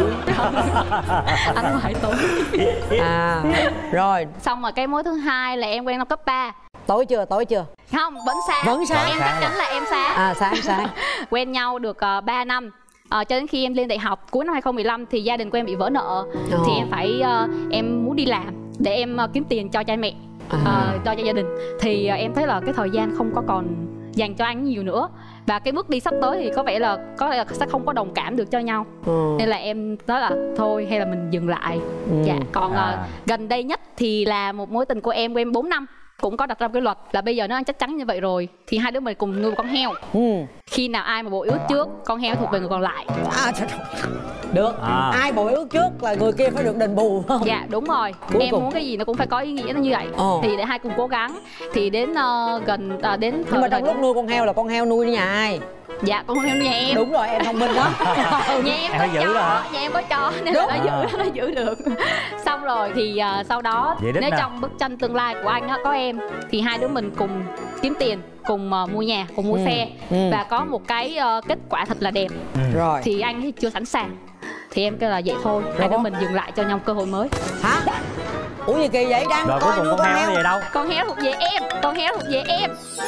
Anh ngoài tối. À rồi. Xong rồi cái mối thứ hai là em quen năm cấp ba. Tối chưa, tối chưa? Không, vẫn sáng. Vẫn sáng. Em chắc chắn là em sáng. À sáng sáng. Quen nhau được uh, ba năm. Ờ, cho đến khi em lên đại học cuối năm hai không một lăm thì gia đình của em bị vỡ nợ. Ồ. Thì em phải uh, em muốn đi làm để em uh, kiếm tiền cho cha mẹ, à. uh, cho cho gia đình. Thì uh, em thấy là cái thời gian không có còn dành cho anh nhiều nữa, và cái bước đi sắp tới thì có vẻ là có thể là sẽ không có đồng cảm được cho nhau. Ừ. Nên là em nói là thôi hay là mình dừng lại. Ừ. Dạ. Còn à. uh, gần đây nhất thì là một mối tình của em của em bốn năm, cũng có đặt ra cái luật là bây giờ nó chắc chắn như vậy rồi thì hai đứa mình cùng nuôi một con heo. Ừ. Khi nào ai mà bội ước trước, con heo thuộc về người còn lại. À, được. À. Ai bội ước trước là người kia phải được đền bù không? Dạ đúng rồi. Cuối em cùng. Muốn cái gì nó cũng phải có ý nghĩa nó như vậy. Ồ. Thì để hai cùng cố gắng. Thì đến uh, gần uh, đến nhưng mà trong lúc nuôi con heo là con heo nuôi nhà ai? Dạ con heo nuôi nhà em. Đúng rồi, em thông minh đó. Nhà em có chó, nhà em có chó nên là nó giữ nó giữ được. Xong rồi thì uh, sau đó nếu nào? Trong bức tranh tương lai của anh á có em thì hai đứa mình cùng kiếm tiền, cùng uh, mua nhà, cùng mua ừ. xe ừ. và có một cái uh, kết quả thật là đẹp. Ừ. Rồi. Thì anh thì chưa sẵn sàng. Thì em kêu là vậy thôi, hai đứa mình dừng lại cho nhau cơ hội mới. Hả? Ủa gì kỳ vậy? Đang rồi cuối cùng con, con heo về đâu? Con heo thuộc về em, con heo thuộc về em.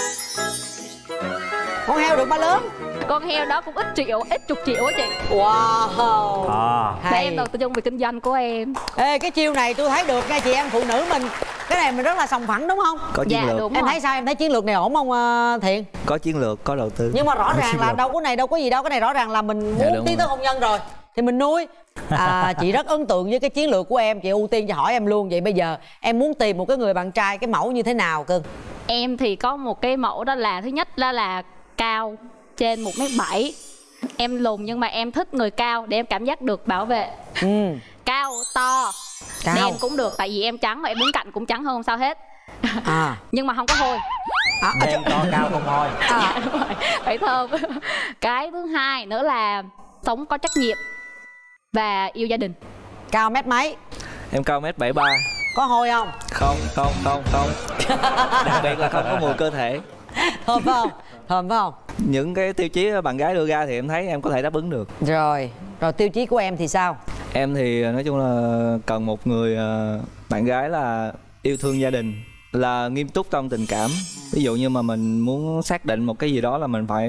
Con heo được bao lớn? Con heo đó cũng ít triệu, ít chục triệu á chị. Wow. À. Để em đầu tư trong việc kinh doanh của em. Ê cái chiêu này tôi thấy được nha chị em phụ nữ mình. Cái này mình rất là sòng phẳng đúng không? Có chiến dạ, lược. Đúng em rồi. thấy sao? Em thấy chiến lược này ổn không uh, Thiện? Có chiến lược, có đầu tư. Nhưng mà rõ ràng là đâu có này đâu có gì đâu. Cái này rõ ràng là mình muốn dạ, tiến tới hôn nhân rồi thì mình nuôi. À, chị rất ấn tượng với cái chiến lược của em. Chị ưu tiên cho hỏi em luôn. Vậy bây giờ em muốn tìm một cái người bạn trai cái mẫu như thế nào cưng? Em thì có một cái mẫu đó là thứ nhất đó là cao trên một mét bảy. Em lùn nhưng mà em thích người cao để em cảm giác được bảo vệ. Ừ. Cao, to, cao. Đen cũng được. Tại vì em trắng mà em đứng cạnh cũng trắng hơn không sao hết. À. Nhưng mà không có hôi. À, đen to cao không hôi. À. Dạ đúng rồi. Phải thơm. Cái thứ hai nữa là sống có trách nhiệm và yêu gia đình. Cao mét mấy? Em cao mét bảy ba. Có hôi không? Không, không, không, không. Đặc biệt là không có mùi cơ thể. Thơm phải không? Thơm phải không? Những cái tiêu chí bạn gái đưa ra thì em thấy em có thể đáp ứng được. Rồi, rồi tiêu chí của em thì sao? Em thì nói chung là cần một người bạn gái là yêu thương gia đình, là nghiêm túc trong tình cảm. Ví dụ như mà mình muốn xác định một cái gì đó là mình phải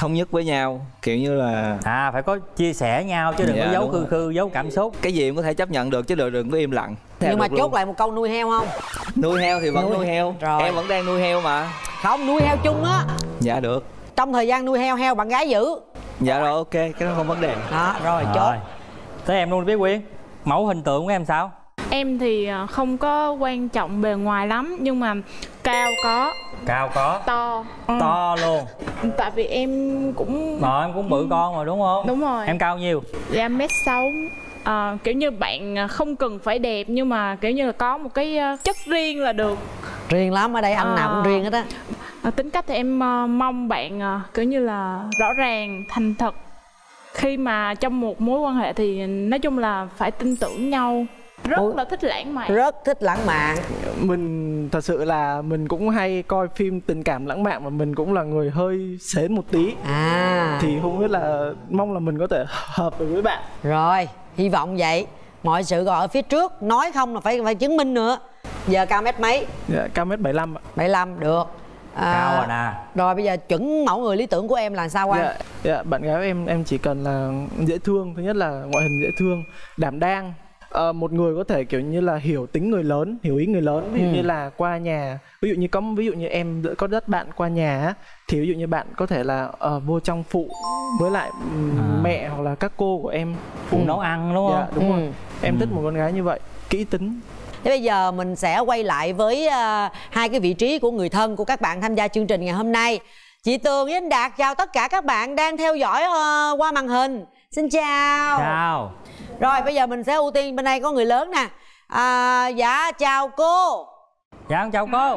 thống nhất với nhau, kiểu như là à phải có chia sẻ nhau chứ đừng dạ, có giấu khư rồi. khư giấu cảm xúc. Cái gì cũng có thể chấp nhận được chứ đừng đừng có im lặng. Nhưng mà được chốt luôn. lại một câu, nuôi heo không? Nuôi heo thì vẫn Nuôi. nuôi, heo Rồi. Em vẫn đang nuôi heo mà. Không, nuôi heo chung á. Dạ được. Trong thời gian nuôi heo, heo bạn gái giữ. Dạ rồi, ok, cái đó không vấn đề. Đó, rồi, Rồi. chốt. Thế em luôn biết Quyên, mẫu hình tượng của em sao? Em thì không có quan trọng bề ngoài lắm, nhưng mà cao có, Cao có, to. Ừ. to luôn. Tại vì em cũng Mà em cũng bự con mà đúng không? Đúng rồi. Em cao nhiêu? Dạ mét sáu. À, kiểu như bạn không cần phải đẹp nhưng mà kiểu như là có một cái chất riêng là được. Riêng lắm, ở đây anh à, nào cũng riêng hết á. À, tính cách thì em uh, mong bạn uh, kiểu như là rõ ràng, thành thật. Khi mà trong một mối quan hệ thì nói chung là phải tin tưởng nhau. Rất Ủa? là thích lãng mạn. Rất thích lãng mạn. Mình thật sự là mình cũng hay coi phim tình cảm lãng mạn, mà mình cũng là người hơi sến một tí. À. Thì không biết là mong là mình có thể hợp được với bạn. Rồi, hy vọng vậy. Mọi sự còn ở phía trước, nói không là phải phải chứng minh nữa. Giờ cao mét mấy? Dạ, cao mét bảy mươi lăm ạ. bảy mươi lăm, được. À, Cao rồi nè. Rồi bây giờ chuẩn mẫu người lý tưởng của em là sao Quang? Dạ, dạ, bạn gái của em em chỉ cần là dễ thương. Thứ nhất là ngoại hình dễ thương, đảm đang. À, một người có thể kiểu như là hiểu tính người lớn, hiểu ý người lớn. Ví dụ ừ. như là qua nhà, ví dụ như có ví dụ như em có dắt bạn qua nhà thì ví dụ như bạn có thể là uh, vô trong phụ với lại um, à. mẹ hoặc là các cô của em phụ ừ. nấu ăn đúng không? Dạ, đúng ừ. rồi. Em ừ. thích một con gái như vậy, kỹ tính. Thế bây giờ mình sẽ quay lại với uh, hai cái vị trí của người thân của các bạn tham gia chương trình ngày hôm nay. Chị Tường với anh Đạt chào tất cả các bạn đang theo dõi uh, qua màn hình. Xin chào. Chào. Rồi bây giờ mình sẽ ưu tiên bên đây có người lớn nè. À, dạ chào cô. Dạ chào cô.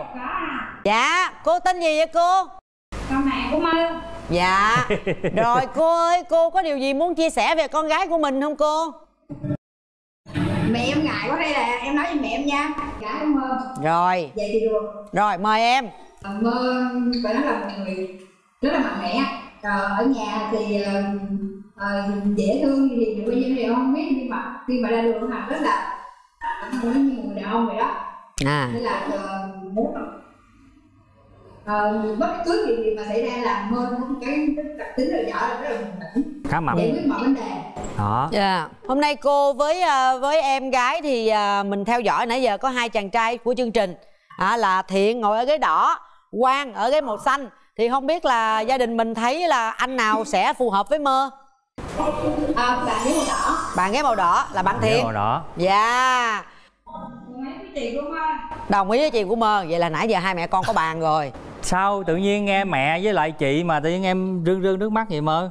Dạ cô tên gì vậy cô? Con mẹ của Mơ. Dạ. Rồi cô ơi, cô có điều gì muốn chia sẻ về con gái của mình không cô? Mẹ em ngại quá, đây là em nói với mẹ em nha. Gái của Mơ. Rồi. Vậy thì được. Rồi mời em. Mơ phải nói là một người rất là mạnh mẽ. À, ở nhà thì à, dễ thương thì bây giờ thì không biết, nhưng mà khi mà ra đường Hằng rất là không nói như một người đàn ông vậy đó. À. Nên là muốn uh, bất cứ điều gì mà xảy ra là Mơ có cái đặc tính là giỏi, là rất là bình tĩnh, khá mạnh, giải quyết mọi vấn đề. Đó. Yeah. Hôm nay cô với uh, với em gái thì uh, mình theo dõi nãy giờ có hai chàng trai của chương trình à, là Thiện ngồi ở ghế đỏ, Quang ở ghế màu xanh. Thì không biết là gia đình mình thấy là anh nào sẽ phù hợp với Mơ? À, bạn ghế màu đỏ. Bạn ghế màu đỏ là bạn Thiện. Màu đỏ. Dạ. Đồng ý với chị của Mơ. Đồng ý với chị của Mơ. Vậy là nãy giờ hai mẹ con có bàn rồi. Sao tự nhiên nghe mẹ với lại chị mà tự nhiên em rưng rưng nước mắt vậy Mơ?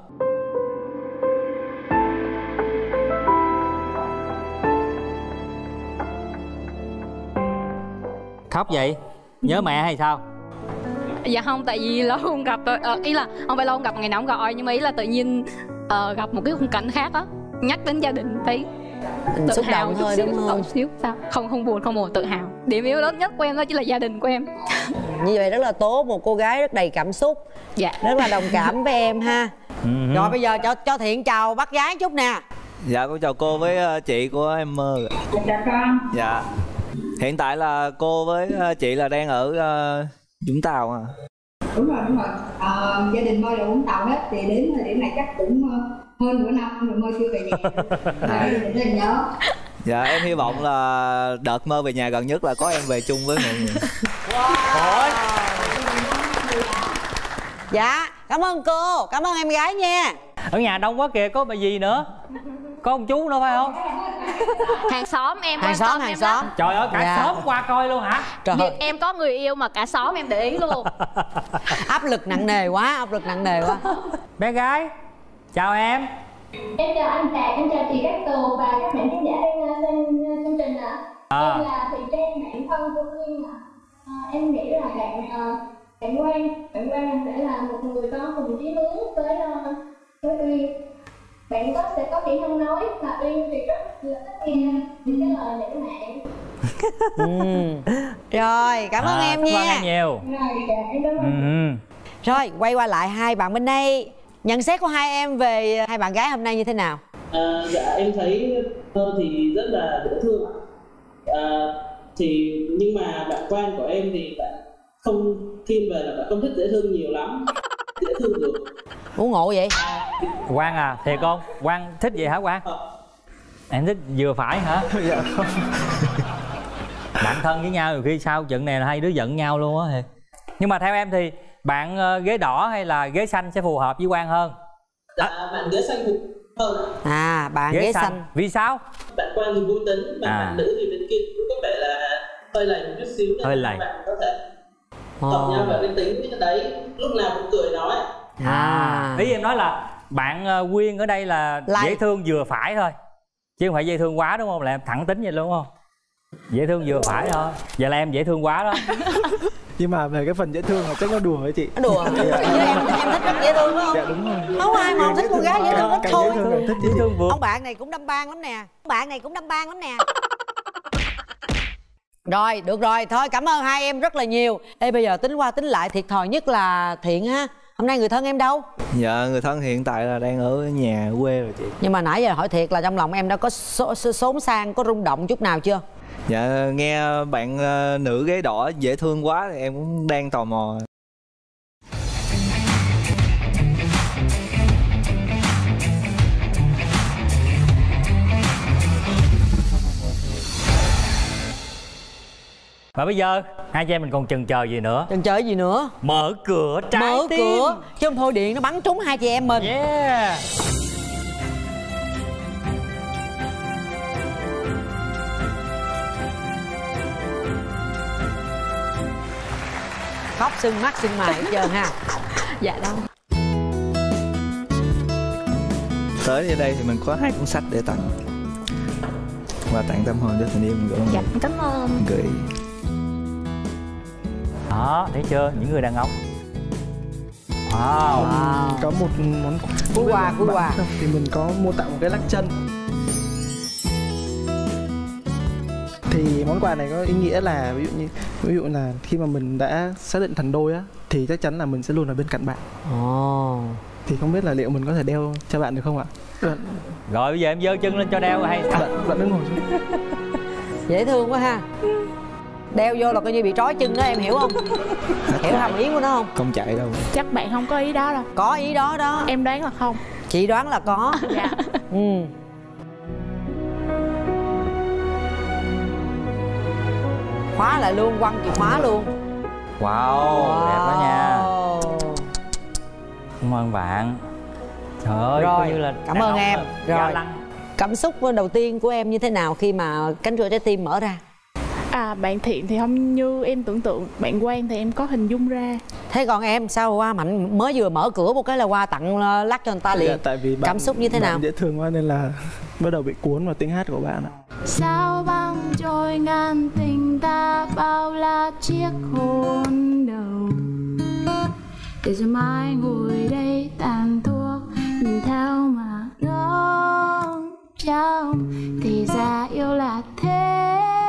Khóc vậy? Nhớ mẹ hay sao? Dạ không, tại vì lâu không gặp rồi. Ờ, ý là không phải lâu không gặp, ngày nào cũng gọi, nhưng mà ý là tự nhiên uh, gặp một cái khung cảnh khác á, nhắc đến gia đình thấy tự xúc hào động thôi xíu, đúng không? Xíu sao? Không không buồn, không buồn, tự hào. Điểm yếu lớn nhất của em đó chỉ là gia đình của em. Như vậy rất là tốt, một cô gái rất đầy cảm xúc. Dạ. Rất là đồng cảm với em ha. Uh-huh. Rồi bây giờ cho cho Thiện chào bác gái chút nè. Dạ con chào cô với chị của em Mơ. Dạ con. Dạ. Hiện tại là cô với chị là đang ở uh, Vũng Tàu à? Đúng rồi, đúng rồi. À, gia đình Mơ là Vũng Tàu hết, thì đến thời điểm này chắc cũng uh, hơn nửa năm rồi Mơ chưa về nhà. Và gia đình rất là nhớ. Dạ em hy vọng là đợt Mơ về nhà gần nhất là có em về chung với mọi người. Wow. Dạ, cảm ơn cô, cảm ơn em gái nha. Ở nhà đông quá kìa, có bà gì nữa? Có ông chú nữa phải không? Hàng xóm em, hàng xóm, hàng xóm. Trời ơi, cả dạ. xóm qua coi luôn hả? Trời Việc em có người yêu mà cả xóm em để ý luôn. Áp lực nặng nề quá, áp lực nặng nề quá. Bé gái, chào em. Em chào anh Đạt, em chào chị Cát Tường và các bạn khán giả đang xem chương trình ạ. À. Em là Thị Trang, bạn thân của Quyên ạ. À, em nghĩ là bạn uh, bạn Quang, bạn Quang sẽ là một người có cùng chí hướng với uh, với Uyên. Bạn có sẽ có kỹ năng nói và Uyên thì rất là thích nghe những cái lời lãng mạn. ừ. Rồi, cảm ơn à, em nha. Cảm ơn em nhiều. Rồi, dạ, em cảm ơn. Ừ. Rồi, quay qua lại hai bạn bên đây. Nhận xét của hai em về hai bạn gái hôm nay như thế nào? À, dạ em thấy Mơ thì rất là dễ thương. À, thì nhưng mà bạn Quang của em thì bạn không thiên về là bạn không thích dễ thương nhiều lắm. Dễ thương được. Ngủ ngộ vậy. Quang à, thiệt không? Quang thích vậy hả Quang? Em thích vừa phải hả? Dạ không. Bạn thân với nhau, khi sau trận này là hai đứa giận nhau luôn á. Nhưng mà theo em thì bạn ghế đỏ hay là ghế xanh sẽ phù hợp với Quang hơn? Dạ, bạn ghế xanh phù hơn. À, bạn ghế, ghế xanh. xanh. Vì sao? Bạn Quang thì vui tính, bạn, à. bạn nữ thì bên kia cũng có vẻ là hơi lầy một chút xíu, nên hơi lầy. Bạn có thể hợp nhau về cái tính đấy, lúc nào cũng cười nói. À, ý em nói là bạn Quyên ở đây là Lại. dễ thương vừa phải thôi, chứ không phải dễ thương quá đúng không? Là em thẳng tính vậy đúng không? Dễ thương vừa phải thôi. Vậy là em dễ thương quá đó. Nhưng mà về cái phần dễ thương là chắc nó đùa với chị. Đùa. Dạ. em, em thích rất dễ thương đúng không? Dạ đúng rồi. Không ai mà thích con gái dễ thương thích thôi. Thích dễ thương vừa. Ông bạn này cũng đâm ban lắm nè. Ông bạn này cũng đâm ban lắm nè. Rồi, được rồi, thôi cảm ơn hai em rất là nhiều. Ê bây giờ tính qua tính lại thiệt thòi nhất là Thiện ha. Hôm nay người thân em đâu? Dạ, người thân hiện tại là đang ở nhà quê rồi chị. Nhưng mà nãy giờ hỏi thiệt là trong lòng em đã có xốn sang, có rung động chút nào chưa? Dạ, nghe bạn uh, nữ ghế đỏ dễ thương quá thì em cũng đang tò mò. Và bây giờ hai chị em mình còn chần chờ gì nữa? Chần chờ gì nữa? Mở cửa trái Mở tim. cửa chứ không thôi điện nó bắn trúng hai chị em mình. Yeah. Khóc sưng mắt sưng mày hết trơn ha. Dạ đâu. Tới ở đây thì mình có hai cuốn sách để tặng. Và tặng tâm hồn cho tình yêu mình gửi. Dạ cảm ơn. Gửi. Đó, thấy chưa? Những người đàn ông. Wow, wow. Có một món cuối quà, cuối quà thì mình có mua tặng một cái lắc chân. Thì món quà này có ý nghĩa là ví dụ như ví dụ là khi mà mình đã xác định thành đôi á thì chắc chắn là mình sẽ luôn ở bên cạnh bạn. Ồ. Oh. Thì không biết là liệu mình có thể đeo cho bạn được không ạ? Bạn... Rồi bây giờ em giơ chân lên cho đeo hay sao? Bạn, bạn đứng ngồi xuống. Dễ thương quá ha. Đeo vô là coi như bị trói chân đó, em hiểu không? Hiểu hàm ý của nó không? Không chạy đâu. Chắc bạn không có ý đó đâu. Có ý đó đó. Em đoán là không. Chị đoán là có. Dạ. Ừ. Khóa lại luôn, quăng chìa khóa luôn. Wow, wow. Đẹp quá nha. Cảm ơn bạn. Trời ơi, rồi, như là cảm ơn em. Rồi, cảm xúc đầu tiên của em như thế nào khi mà cánh cửa trái tim mở ra? À, bạn Thiện thì không như em tưởng tượng. Bạn Quang thì em có hình dung ra. Thế còn em sao Hoa Mạnh mới vừa mở cửa một cái là Hoa tặng lắc cho người ta liền. Dạ, tại vì bạn, cảm xúc như thế bạn nào? Dễ thương quá nên là bắt đầu bị cuốn vào tiếng hát của bạn ạ. Sao băng trôi ngàn tình ta bao la chiếc hôn đầu, để rồi mai ngồi đây tàn thuốc nhìn theo mà ngóng trông, thì ra yêu là thế.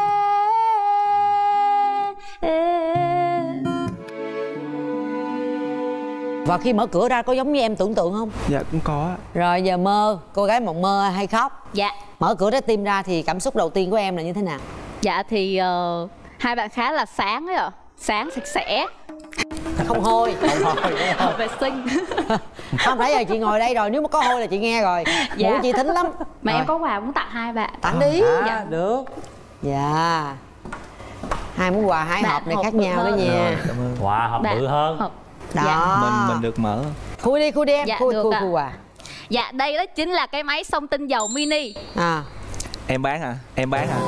Và khi mở cửa ra có giống như em tưởng tượng không? Dạ cũng có. Rồi giờ mơ, cô gái mộng mơ hay khóc? Dạ. Mở cửa trái tim ra thì cảm xúc đầu tiên của em là như thế nào? Dạ thì uh, hai bạn khá là sáng ấy ạ. Sáng sạch sẽ. Không hôi. Không hôi, hợp vệ sinh. Không, nãy giờ chị ngồi đây rồi, nếu mà có hôi là chị nghe rồi. Dạ. Mũi chị thính lắm. Mà rồi. Em có quà muốn tặng hai bạn. Tặng đi. À, dạ. Được. Dạ. Hai món quà hai hộp này khác nhau đó nha. Quà hộp bự hơn. Hộp. Đó. Dạ. Mình mình được mở. Khui đi, khui đi em. Dạ, khui, được khui, ạ. khui quà. Dạ, đây đó chính là cái máy xông tinh dầu mini. À. Em bán hả? Em bán hả?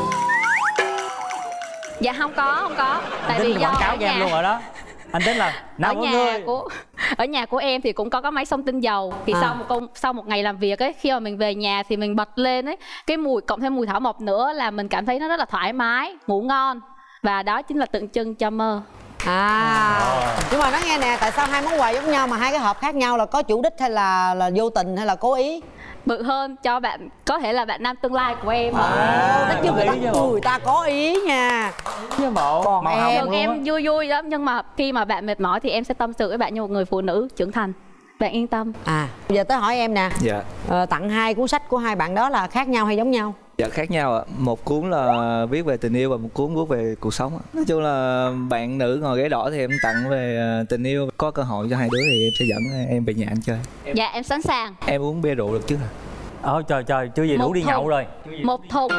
Dạ không có, không có. Tại vì do quảng cáo cho em luôn rồi đó. Anh tính là nào ở nhà người. của ở nhà của em thì cũng có cái máy xông tinh dầu. Thì à. sau một công sau một ngày làm việc ấy, khi mà mình về nhà thì mình bật lên ấy, cái mùi cộng thêm mùi thảo mộc nữa là mình cảm thấy nó rất là thoải mái, ngủ ngon. Và đó chính là tượng trưng cho mơ. À, nhưng mà nói nghe nè, tại sao hai món quà giống nhau mà hai cái hộp khác nhau, là có chủ đích hay là là vô tình hay là cố ý? Bự hơn cho bạn, có thể là bạn nam tương lai của em. À, nói chứ người ta, người ta có ý nha. Chứ bộ còn màu em em vui vui lắm, nhưng mà khi mà bạn mệt mỏi thì em sẽ tâm sự với bạn như một người phụ nữ trưởng thành. Bạn yên tâm. À, bây giờ tới hỏi em nè. Dạ. Ờ, tặng hai cuốn sách của hai bạn đó là khác nhau hay giống nhau? Dạ khác nhau ạ. Một cuốn là viết về tình yêu và một cuốn viết về cuộc sống ạ. Nói chung là bạn nữ ngồi ghế đỏ thì em tặng về tình yêu. Có cơ hội cho hai đứa thì em sẽ dẫn em về nhà anh chơi. Dạ em sẵn sàng. Em uống bia rượu được chứ hả? Ôi trời trời, chưa gì đủ đi nhậu rồi. Một thùng.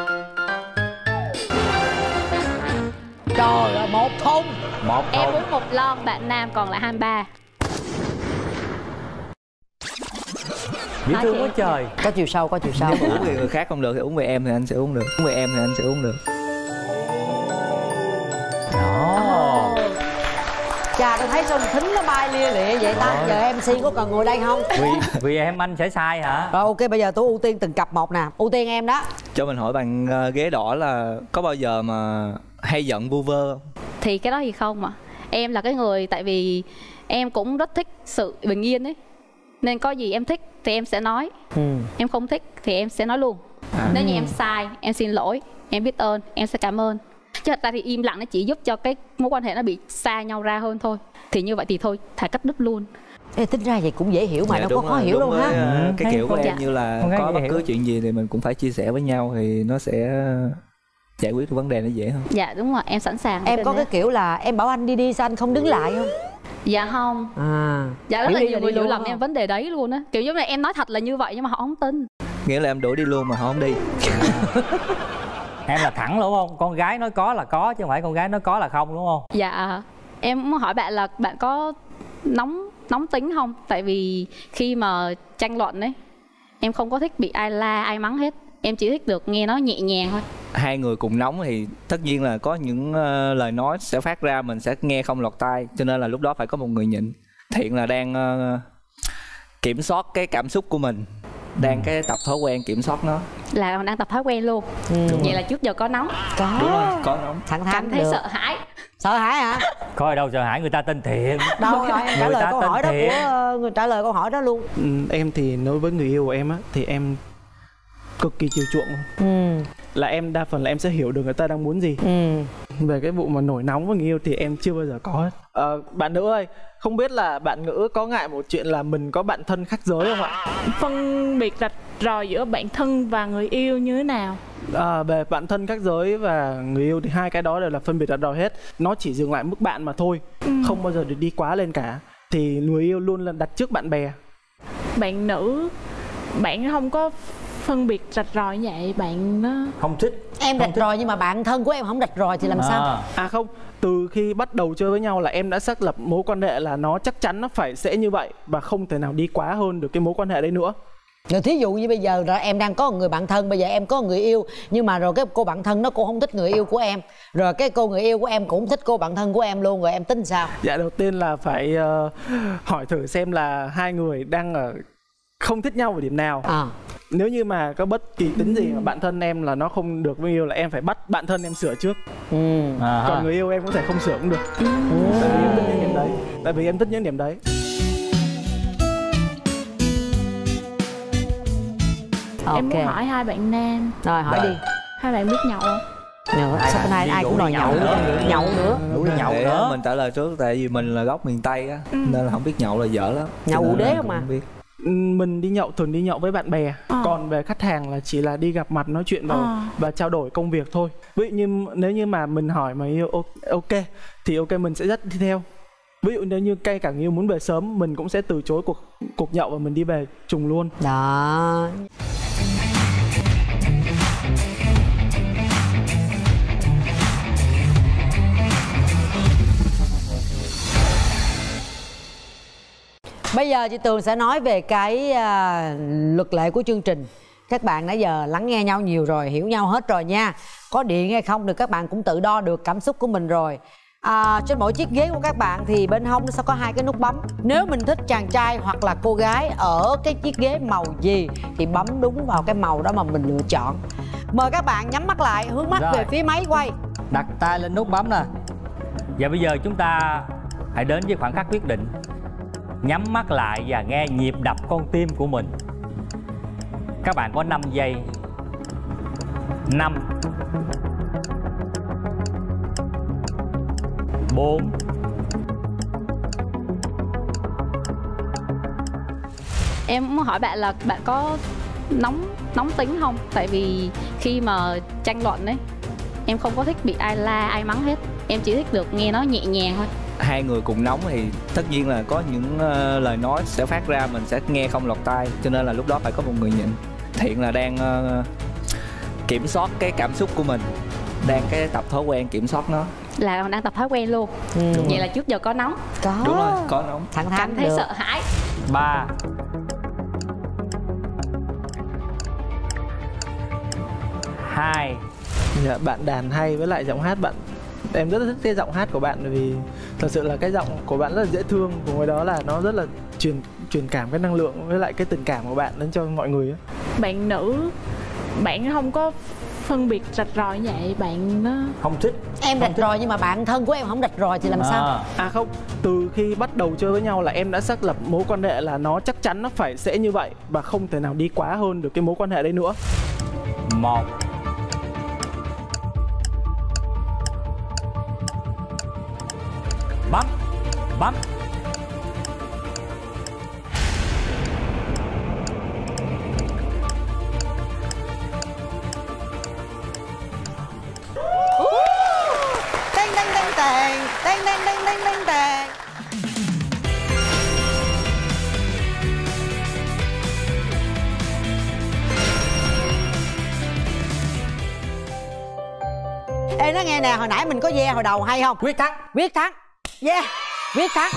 Trời ơi, một thùng. Một thùng. Em uống một lon, bạn nam còn lại hai mươi ba. Dễ thương quá trời. Có chiều sâu, có chiều sâu. Nếu uống về người khác không được thì uống về em thì anh sẽ uống được. Uống về em thì anh sẽ uống được. Đó. Chà, tôi thấy sao thính nó bay lia lịa vậy ta. Giờ em xê có cần ngồi đây không? Vì, vì em anh sẽ sai hả? Rồi ok, bây giờ tôi ưu tiên từng cặp một nè. Ưu tiên em đó. Cho mình hỏi bạn ghế đỏ là có bao giờ mà hay giận vu vơ không? Thì cái đó thì không ạ. Em là cái người, tại vì em cũng rất thích sự bình yên ấy, nên có gì em thích thì em sẽ nói. ừ. Em không thích thì em sẽ nói luôn. à. Nếu như em sai, em xin lỗi, em biết ơn, em sẽ cảm ơn. Chứ thật ra thì im lặng nó chỉ giúp cho cái mối quan hệ nó bị xa nhau ra hơn thôi. Thì như vậy thì thôi, thà cắt đứt luôn. Ê, tính ra vậy cũng dễ hiểu mà, dạ, đâu có khó hiểu đâu ha. Ừ, cái kiểu của em dạ. như là không có bất hiểu. cứ chuyện gì thì mình cũng phải chia sẻ với nhau thì nó sẽ giải quyết được vấn đề nó dễ hơn. Dạ đúng rồi, em sẵn sàng. Em có cái kiểu là em bảo anh đi đi sao anh không đứng lại không? Dạ không. À. Dạ rất là nhiều người hiểu lầm không? em vấn đề đấy luôn á. Kiểu giống như em nói thật là như vậy nhưng mà họ không tin. Nghĩa là em đuổi đi luôn mà họ không đi. Em là thẳng đúng không? Con gái nói có là có chứ không phải con gái nói có là không đúng không? Dạ. Em muốn hỏi bạn là bạn có nóng nóng tính không? Tại vì khi mà tranh luận ấy, em không có thích bị ai la, ai mắng hết. Em chỉ thích được nghe nó nhẹ nhàng thôi. Hai người cùng nóng thì tất nhiên là có những uh, lời nói sẽ phát ra mình sẽ nghe không lọt tai. Cho nên là lúc đó phải có một người nhịn. Thiện là đang uh, kiểm soát cái cảm xúc của mình, đang cái tập thói quen kiểm soát nó. Là đang tập thói quen luôn. ừ. Vậy là trước giờ có nóng? Có. Đúng rồi, có nóng. Thẳng thắn cảm thấy được. sợ hãi. Sợ hãi hả? Coi đâu sợ hãi, người ta tên Thiện. Đâu rồi em trả Người lời ta câu tên hỏi đó Thiện. của uh, người trả lời câu hỏi đó luôn. ừ, Em thì đối với người yêu của em á thì em cực kỳ chiều chuộng luôn. ừ. Là em đa phần là em sẽ hiểu được người ta đang muốn gì. ừ. Về cái vụ mà nổi nóng với người yêu thì em chưa bao giờ có hết. Ờ, bạn nữ ơi, không biết là bạn nữ có ngại một chuyện là mình có bạn thân khác giới không ạ? Phân biệt rạch ròi giữa bạn thân và người yêu như thế nào? À, về bạn thân khác giới và người yêu thì hai cái đó đều là phân biệt rạch ròi hết. Nó chỉ dừng lại mức bạn mà thôi, ừ. không bao giờ được đi quá lên cả. Thì người yêu luôn là đặt trước bạn bè. Bạn nữ, bạn không có phân biệt rạch ròi như vậy, bạn nó không thích. Em rạch ròi nhưng mà bạn thân của em không rạch ròi thì làm à. sao? À không, từ khi bắt đầu chơi với nhau là em đã xác lập mối quan hệ là nó chắc chắn nó phải sẽ như vậy và không thể nào đi quá hơn được cái mối quan hệ đấy nữa. Rồi thí dụ như bây giờ rồi em đang có một người bạn thân, bây giờ em có người yêu nhưng mà rồi cái cô bạn thân đó cô không thích người yêu của em, rồi cái cô người yêu của em cũng thích cô bạn thân của em luôn, rồi em tính sao? Dạ đầu tiên là phải uh, hỏi thử xem là hai người đang ở không thích nhau ở điểm nào. à. Nếu như mà có bất kỳ tính gì mà bạn thân em là nó không được với yêu là em phải bắt bạn thân em sửa trước. ừ. à, Còn người yêu em có thể không sửa cũng được. ừ. Tại vì em thích những điểm đấy. Tại vì em thích những điểm đấy. Em okay. muốn hỏi hai bạn nam. Rồi hỏi Rồi. đi. Hai bạn biết nhậu không? Nữa, sao hôm nay ai cũng đòi nhậu nữa. Nhậu nữa. Đủ đi nhậu Để nữa. mình trả lời trước tại vì mình là gốc miền Tây á, ừ. nên là không biết nhậu là dở lắm. Nhậu ủ đế không mà. Không biết. Mình đi nhậu thường đi nhậu với bạn bè. à. Còn về khách hàng là chỉ là đi gặp mặt nói chuyện và, à. và trao đổi công việc thôi. Ví dụ như nếu như mà mình hỏi mà yêu ok thì ok mình sẽ dắt đi theo. Ví dụ nếu như cây cả người yêu muốn về sớm mình cũng sẽ từ chối cuộc cuộc nhậu và mình đi về trùng luôn. Đó. Bây giờ chị Tường sẽ nói về cái uh, luật lệ của chương trình. Các bạn nãy giờ lắng nghe nhau nhiều rồi, hiểu nhau hết rồi nha. Có điện hay không thì các bạn cũng tự đo được cảm xúc của mình rồi. à, Trên mỗi chiếc ghế của các bạn thì bên hông nó sẽ có hai cái nút bấm. Nếu mình thích chàng trai hoặc là cô gái ở cái chiếc ghế màu gì thì bấm đúng vào cái màu đó mà mình lựa chọn. Mời các bạn nhắm mắt lại, hướng mắt Rồi. về phía máy quay. Đặt tay lên nút bấm nè. Và bây giờ chúng ta hãy đến với khoảnh khắc quyết định. Nhắm mắt lại và nghe nhịp đập con tim của mình. Các bạn có năm giây. Năm, bốn, Em muốn hỏi bạn là bạn có nóng nóng tính không, tại vì khi mà tranh luận ấy em không có thích bị ai la ai mắng hết, em chỉ thích được nghe nó nhẹ nhàng thôi. Hai người cùng nóng thì tất nhiên là có những uh, lời nói sẽ phát ra mình sẽ nghe không lọt tai, cho nên là lúc đó phải có một người nhịn. Thiện là đang uh, kiểm soát cái cảm xúc của mình, đang cái tập thói quen kiểm soát nó. Là còn đang tập thói quen luôn. Ừ. Vậy là trước giờ có nóng. Có. Đúng rồi, có nóng. Thẳng thắn cảm thấy được. sợ hãi. Ba, hai. Dạ, bạn đàn hay, với lại giọng hát bạn, em rất là thích cái giọng hát của bạn, bởi vì thật sự là cái giọng của bạn rất là dễ thương, cùng với đó là nó rất là truyền truyền cảm cái năng lượng với lại cái tình cảm của bạn đến cho mọi người ấy. Bạn nữ, bạn không có phân biệt rạch ròi như vậy, bạn nó không thích. Em rạch ròi nhưng mà bạn thân của em không rạch ròi thì làm à. sao? À không, từ khi bắt đầu chơi với nhau là em đã xác lập mối quan hệ là nó chắc chắn nó phải sẽ như vậy và không thể nào đi quá hơn được cái mối quan hệ đấy nữa. Một, bấm, bấm. Teng teng teng teng, teng teng teng teng teng teng. Ê, nó nghe nè, hồi nãy mình có yeah hồi đầu hay không? Quyết thắng. Quyết thắng. Yeah, quyết thắng.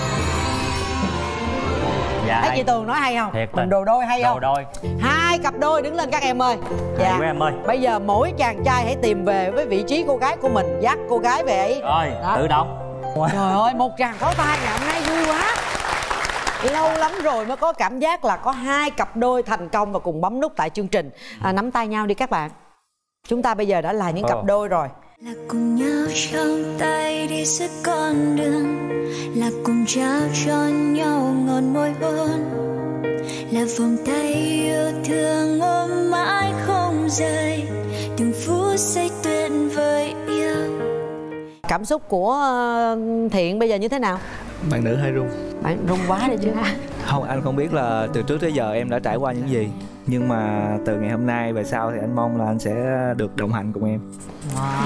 Dạ. Thấy chị Tường nói hay không? Thiệt Mình đồ đôi hay đồ không? Đồ đôi. Hai cặp đôi đứng lên các em ơi. Dạ. Của em ơi. Bây giờ mỗi chàng trai hãy tìm về với vị trí cô gái của mình, dắt cô gái về ấy. Rồi, đó. tự động. Trời ơi, một tràng pháo tay ngày hôm nay vui quá. Lâu lắm rồi mới có cảm giác là có hai cặp đôi thành công và cùng bấm nút tại chương trình. À, nắm tay nhau đi các bạn. Chúng ta bây giờ đã là những cặp đôi rồi. Là cùng nhau trong tay đi suốt con đường, là cùng trao cho nhau ngọn môi hôn, là vòng tay yêu thương ôm mãi không rời, từng phút giây tuyệt vời yêu. Cảm xúc của Thiện bây giờ như thế nào? Bạn nữ hơi run. Bạn run quá đi chứ. Không, anh không biết là từ trước tới giờ em đã trải qua những gì, nhưng mà từ ngày hôm nay về sau thì anh mong là anh sẽ được đồng hành cùng em. Wow.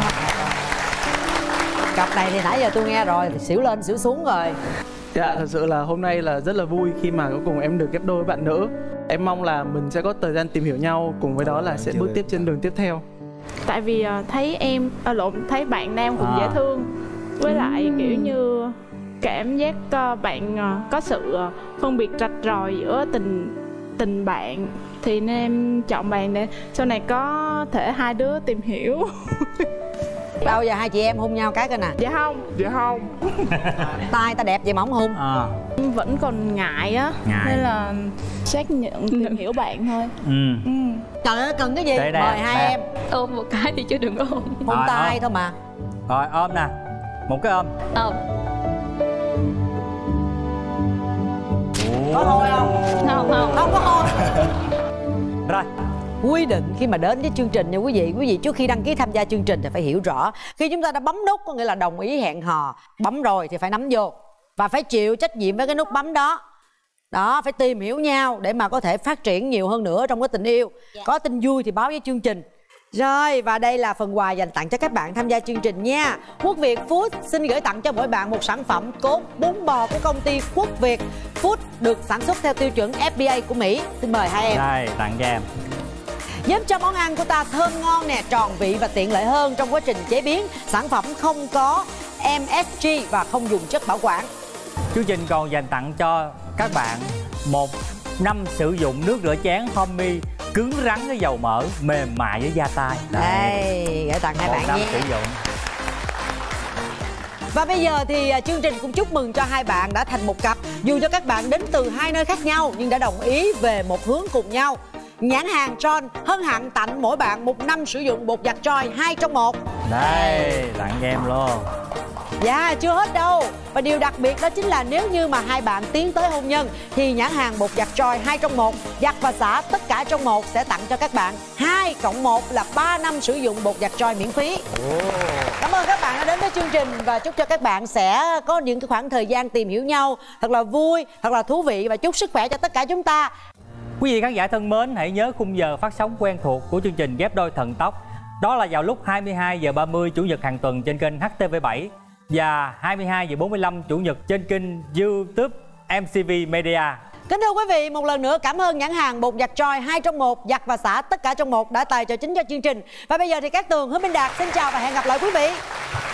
Cặp này thì nãy giờ tôi nghe rồi, thì xỉu lên xỉu xuống rồi. Dạ, thật sự là hôm nay là rất là vui khi mà cuối cùng em được ghép đôi với bạn nữ. Em mong là mình sẽ có thời gian tìm hiểu nhau, cùng với đó là sẽ bước tiếp trên đường tiếp theo. Tại vì uh, thấy em, à, lộn, thấy bạn nam cũng à. dễ thương. Với lại kiểu như cảm giác uh, bạn uh, có sự uh, phân biệt rạch ròi giữa tình tình bạn, thì nên em chọn bạn để sau này có thể hai đứa tìm hiểu. Bao giờ hai chị em hôn nhau cái coi nè. Dạ không, dạ không. Tai ta đẹp vậy mà không hôn. À. Em vẫn còn ngại á, ngại. nên là xác nhận tìm hiểu bạn thôi. Ừ. Ừ. Trời ơi, cần cái gì? Đây, đây, mời hai đây. em. Ôm một cái thì chứ đừng ôm. Hôn Rồi, tay ôm. thôi mà. Rồi ôm nè. Một cái ôm. Ôm. Có hôn không? Không, không. Không có hôn. Rồi. Quy định khi mà đến với chương trình nha quý vị, quý vị trước khi đăng ký tham gia chương trình thì phải hiểu rõ, khi chúng ta đã bấm nút có nghĩa là đồng ý hẹn hò, bấm rồi thì phải nắm vô và phải chịu trách nhiệm với cái nút bấm đó. Đó, phải tìm hiểu nhau để mà có thể phát triển nhiều hơn nữa trong cái tình yêu. Có tin vui thì báo với chương trình. Rồi, và đây là phần quà dành tặng cho các bạn tham gia chương trình nha. Quốc Việt Food xin gửi tặng cho mỗi bạn một sản phẩm cốt bún bò của công ty Quốc Việt Food, được sản xuất theo tiêu chuẩn F D A của Mỹ. Xin mời hai em. Đây, tặng cho em. Giúp cho món ăn của ta thơm ngon nè, tròn vị và tiện lợi hơn trong quá trình chế biến. Sản phẩm không có M S G và không dùng chất bảo quản. Chương trình còn dành tặng cho các bạn một năm sử dụng nước rửa chén Homey cứng rắn với dầu mỡ, mềm mại với da tay. Đây, gửi tặng hai một bạn năm nhé. sử dụng. Và bây giờ thì chương trình cũng chúc mừng cho hai bạn đã thành một cặp. Dù cho các bạn đến từ hai nơi khác nhau nhưng đã đồng ý về một hướng cùng nhau. Nhãn hàng Tron hân hạnh tặng mỗi bạn một năm sử dụng bột giặt Choi hai trong một. Đây, tặng cho em luôn. Dạ, chưa hết đâu. Và điều đặc biệt đó chính là nếu như mà hai bạn tiến tới hôn nhân thì nhãn hàng bột giặt Choi hai trong một, giặt và xả tất cả trong một sẽ tặng cho các bạn hai cộng một là ba năm sử dụng bột giặt Choi miễn phí. Oh. Cảm ơn các bạn đã đến với chương trình và chúc cho các bạn sẽ có những cái khoảng thời gian tìm hiểu nhau thật là vui, thật là thú vị và chúc sức khỏe cho tất cả chúng ta. Quý vị khán giả thân mến, hãy nhớ khung giờ phát sóng quen thuộc của chương trình Ghép Đôi Thần Tốc. Đó là vào lúc hai mươi hai giờ ba mươi Chủ nhật hàng tuần trên kênh H T V bảy và hai mươi hai giờ bốn mươi lăm Chủ nhật trên kênh YouTube em xê vê Media. Kính thưa quý vị, một lần nữa cảm ơn nhãn hàng bột giặt Joy hai trong một, giặt và xả tất cả trong một đã tài trợ chính cho chương trình. Và bây giờ thì Cát Tường, Hứa Minh Đạt xin chào và hẹn gặp lại quý vị.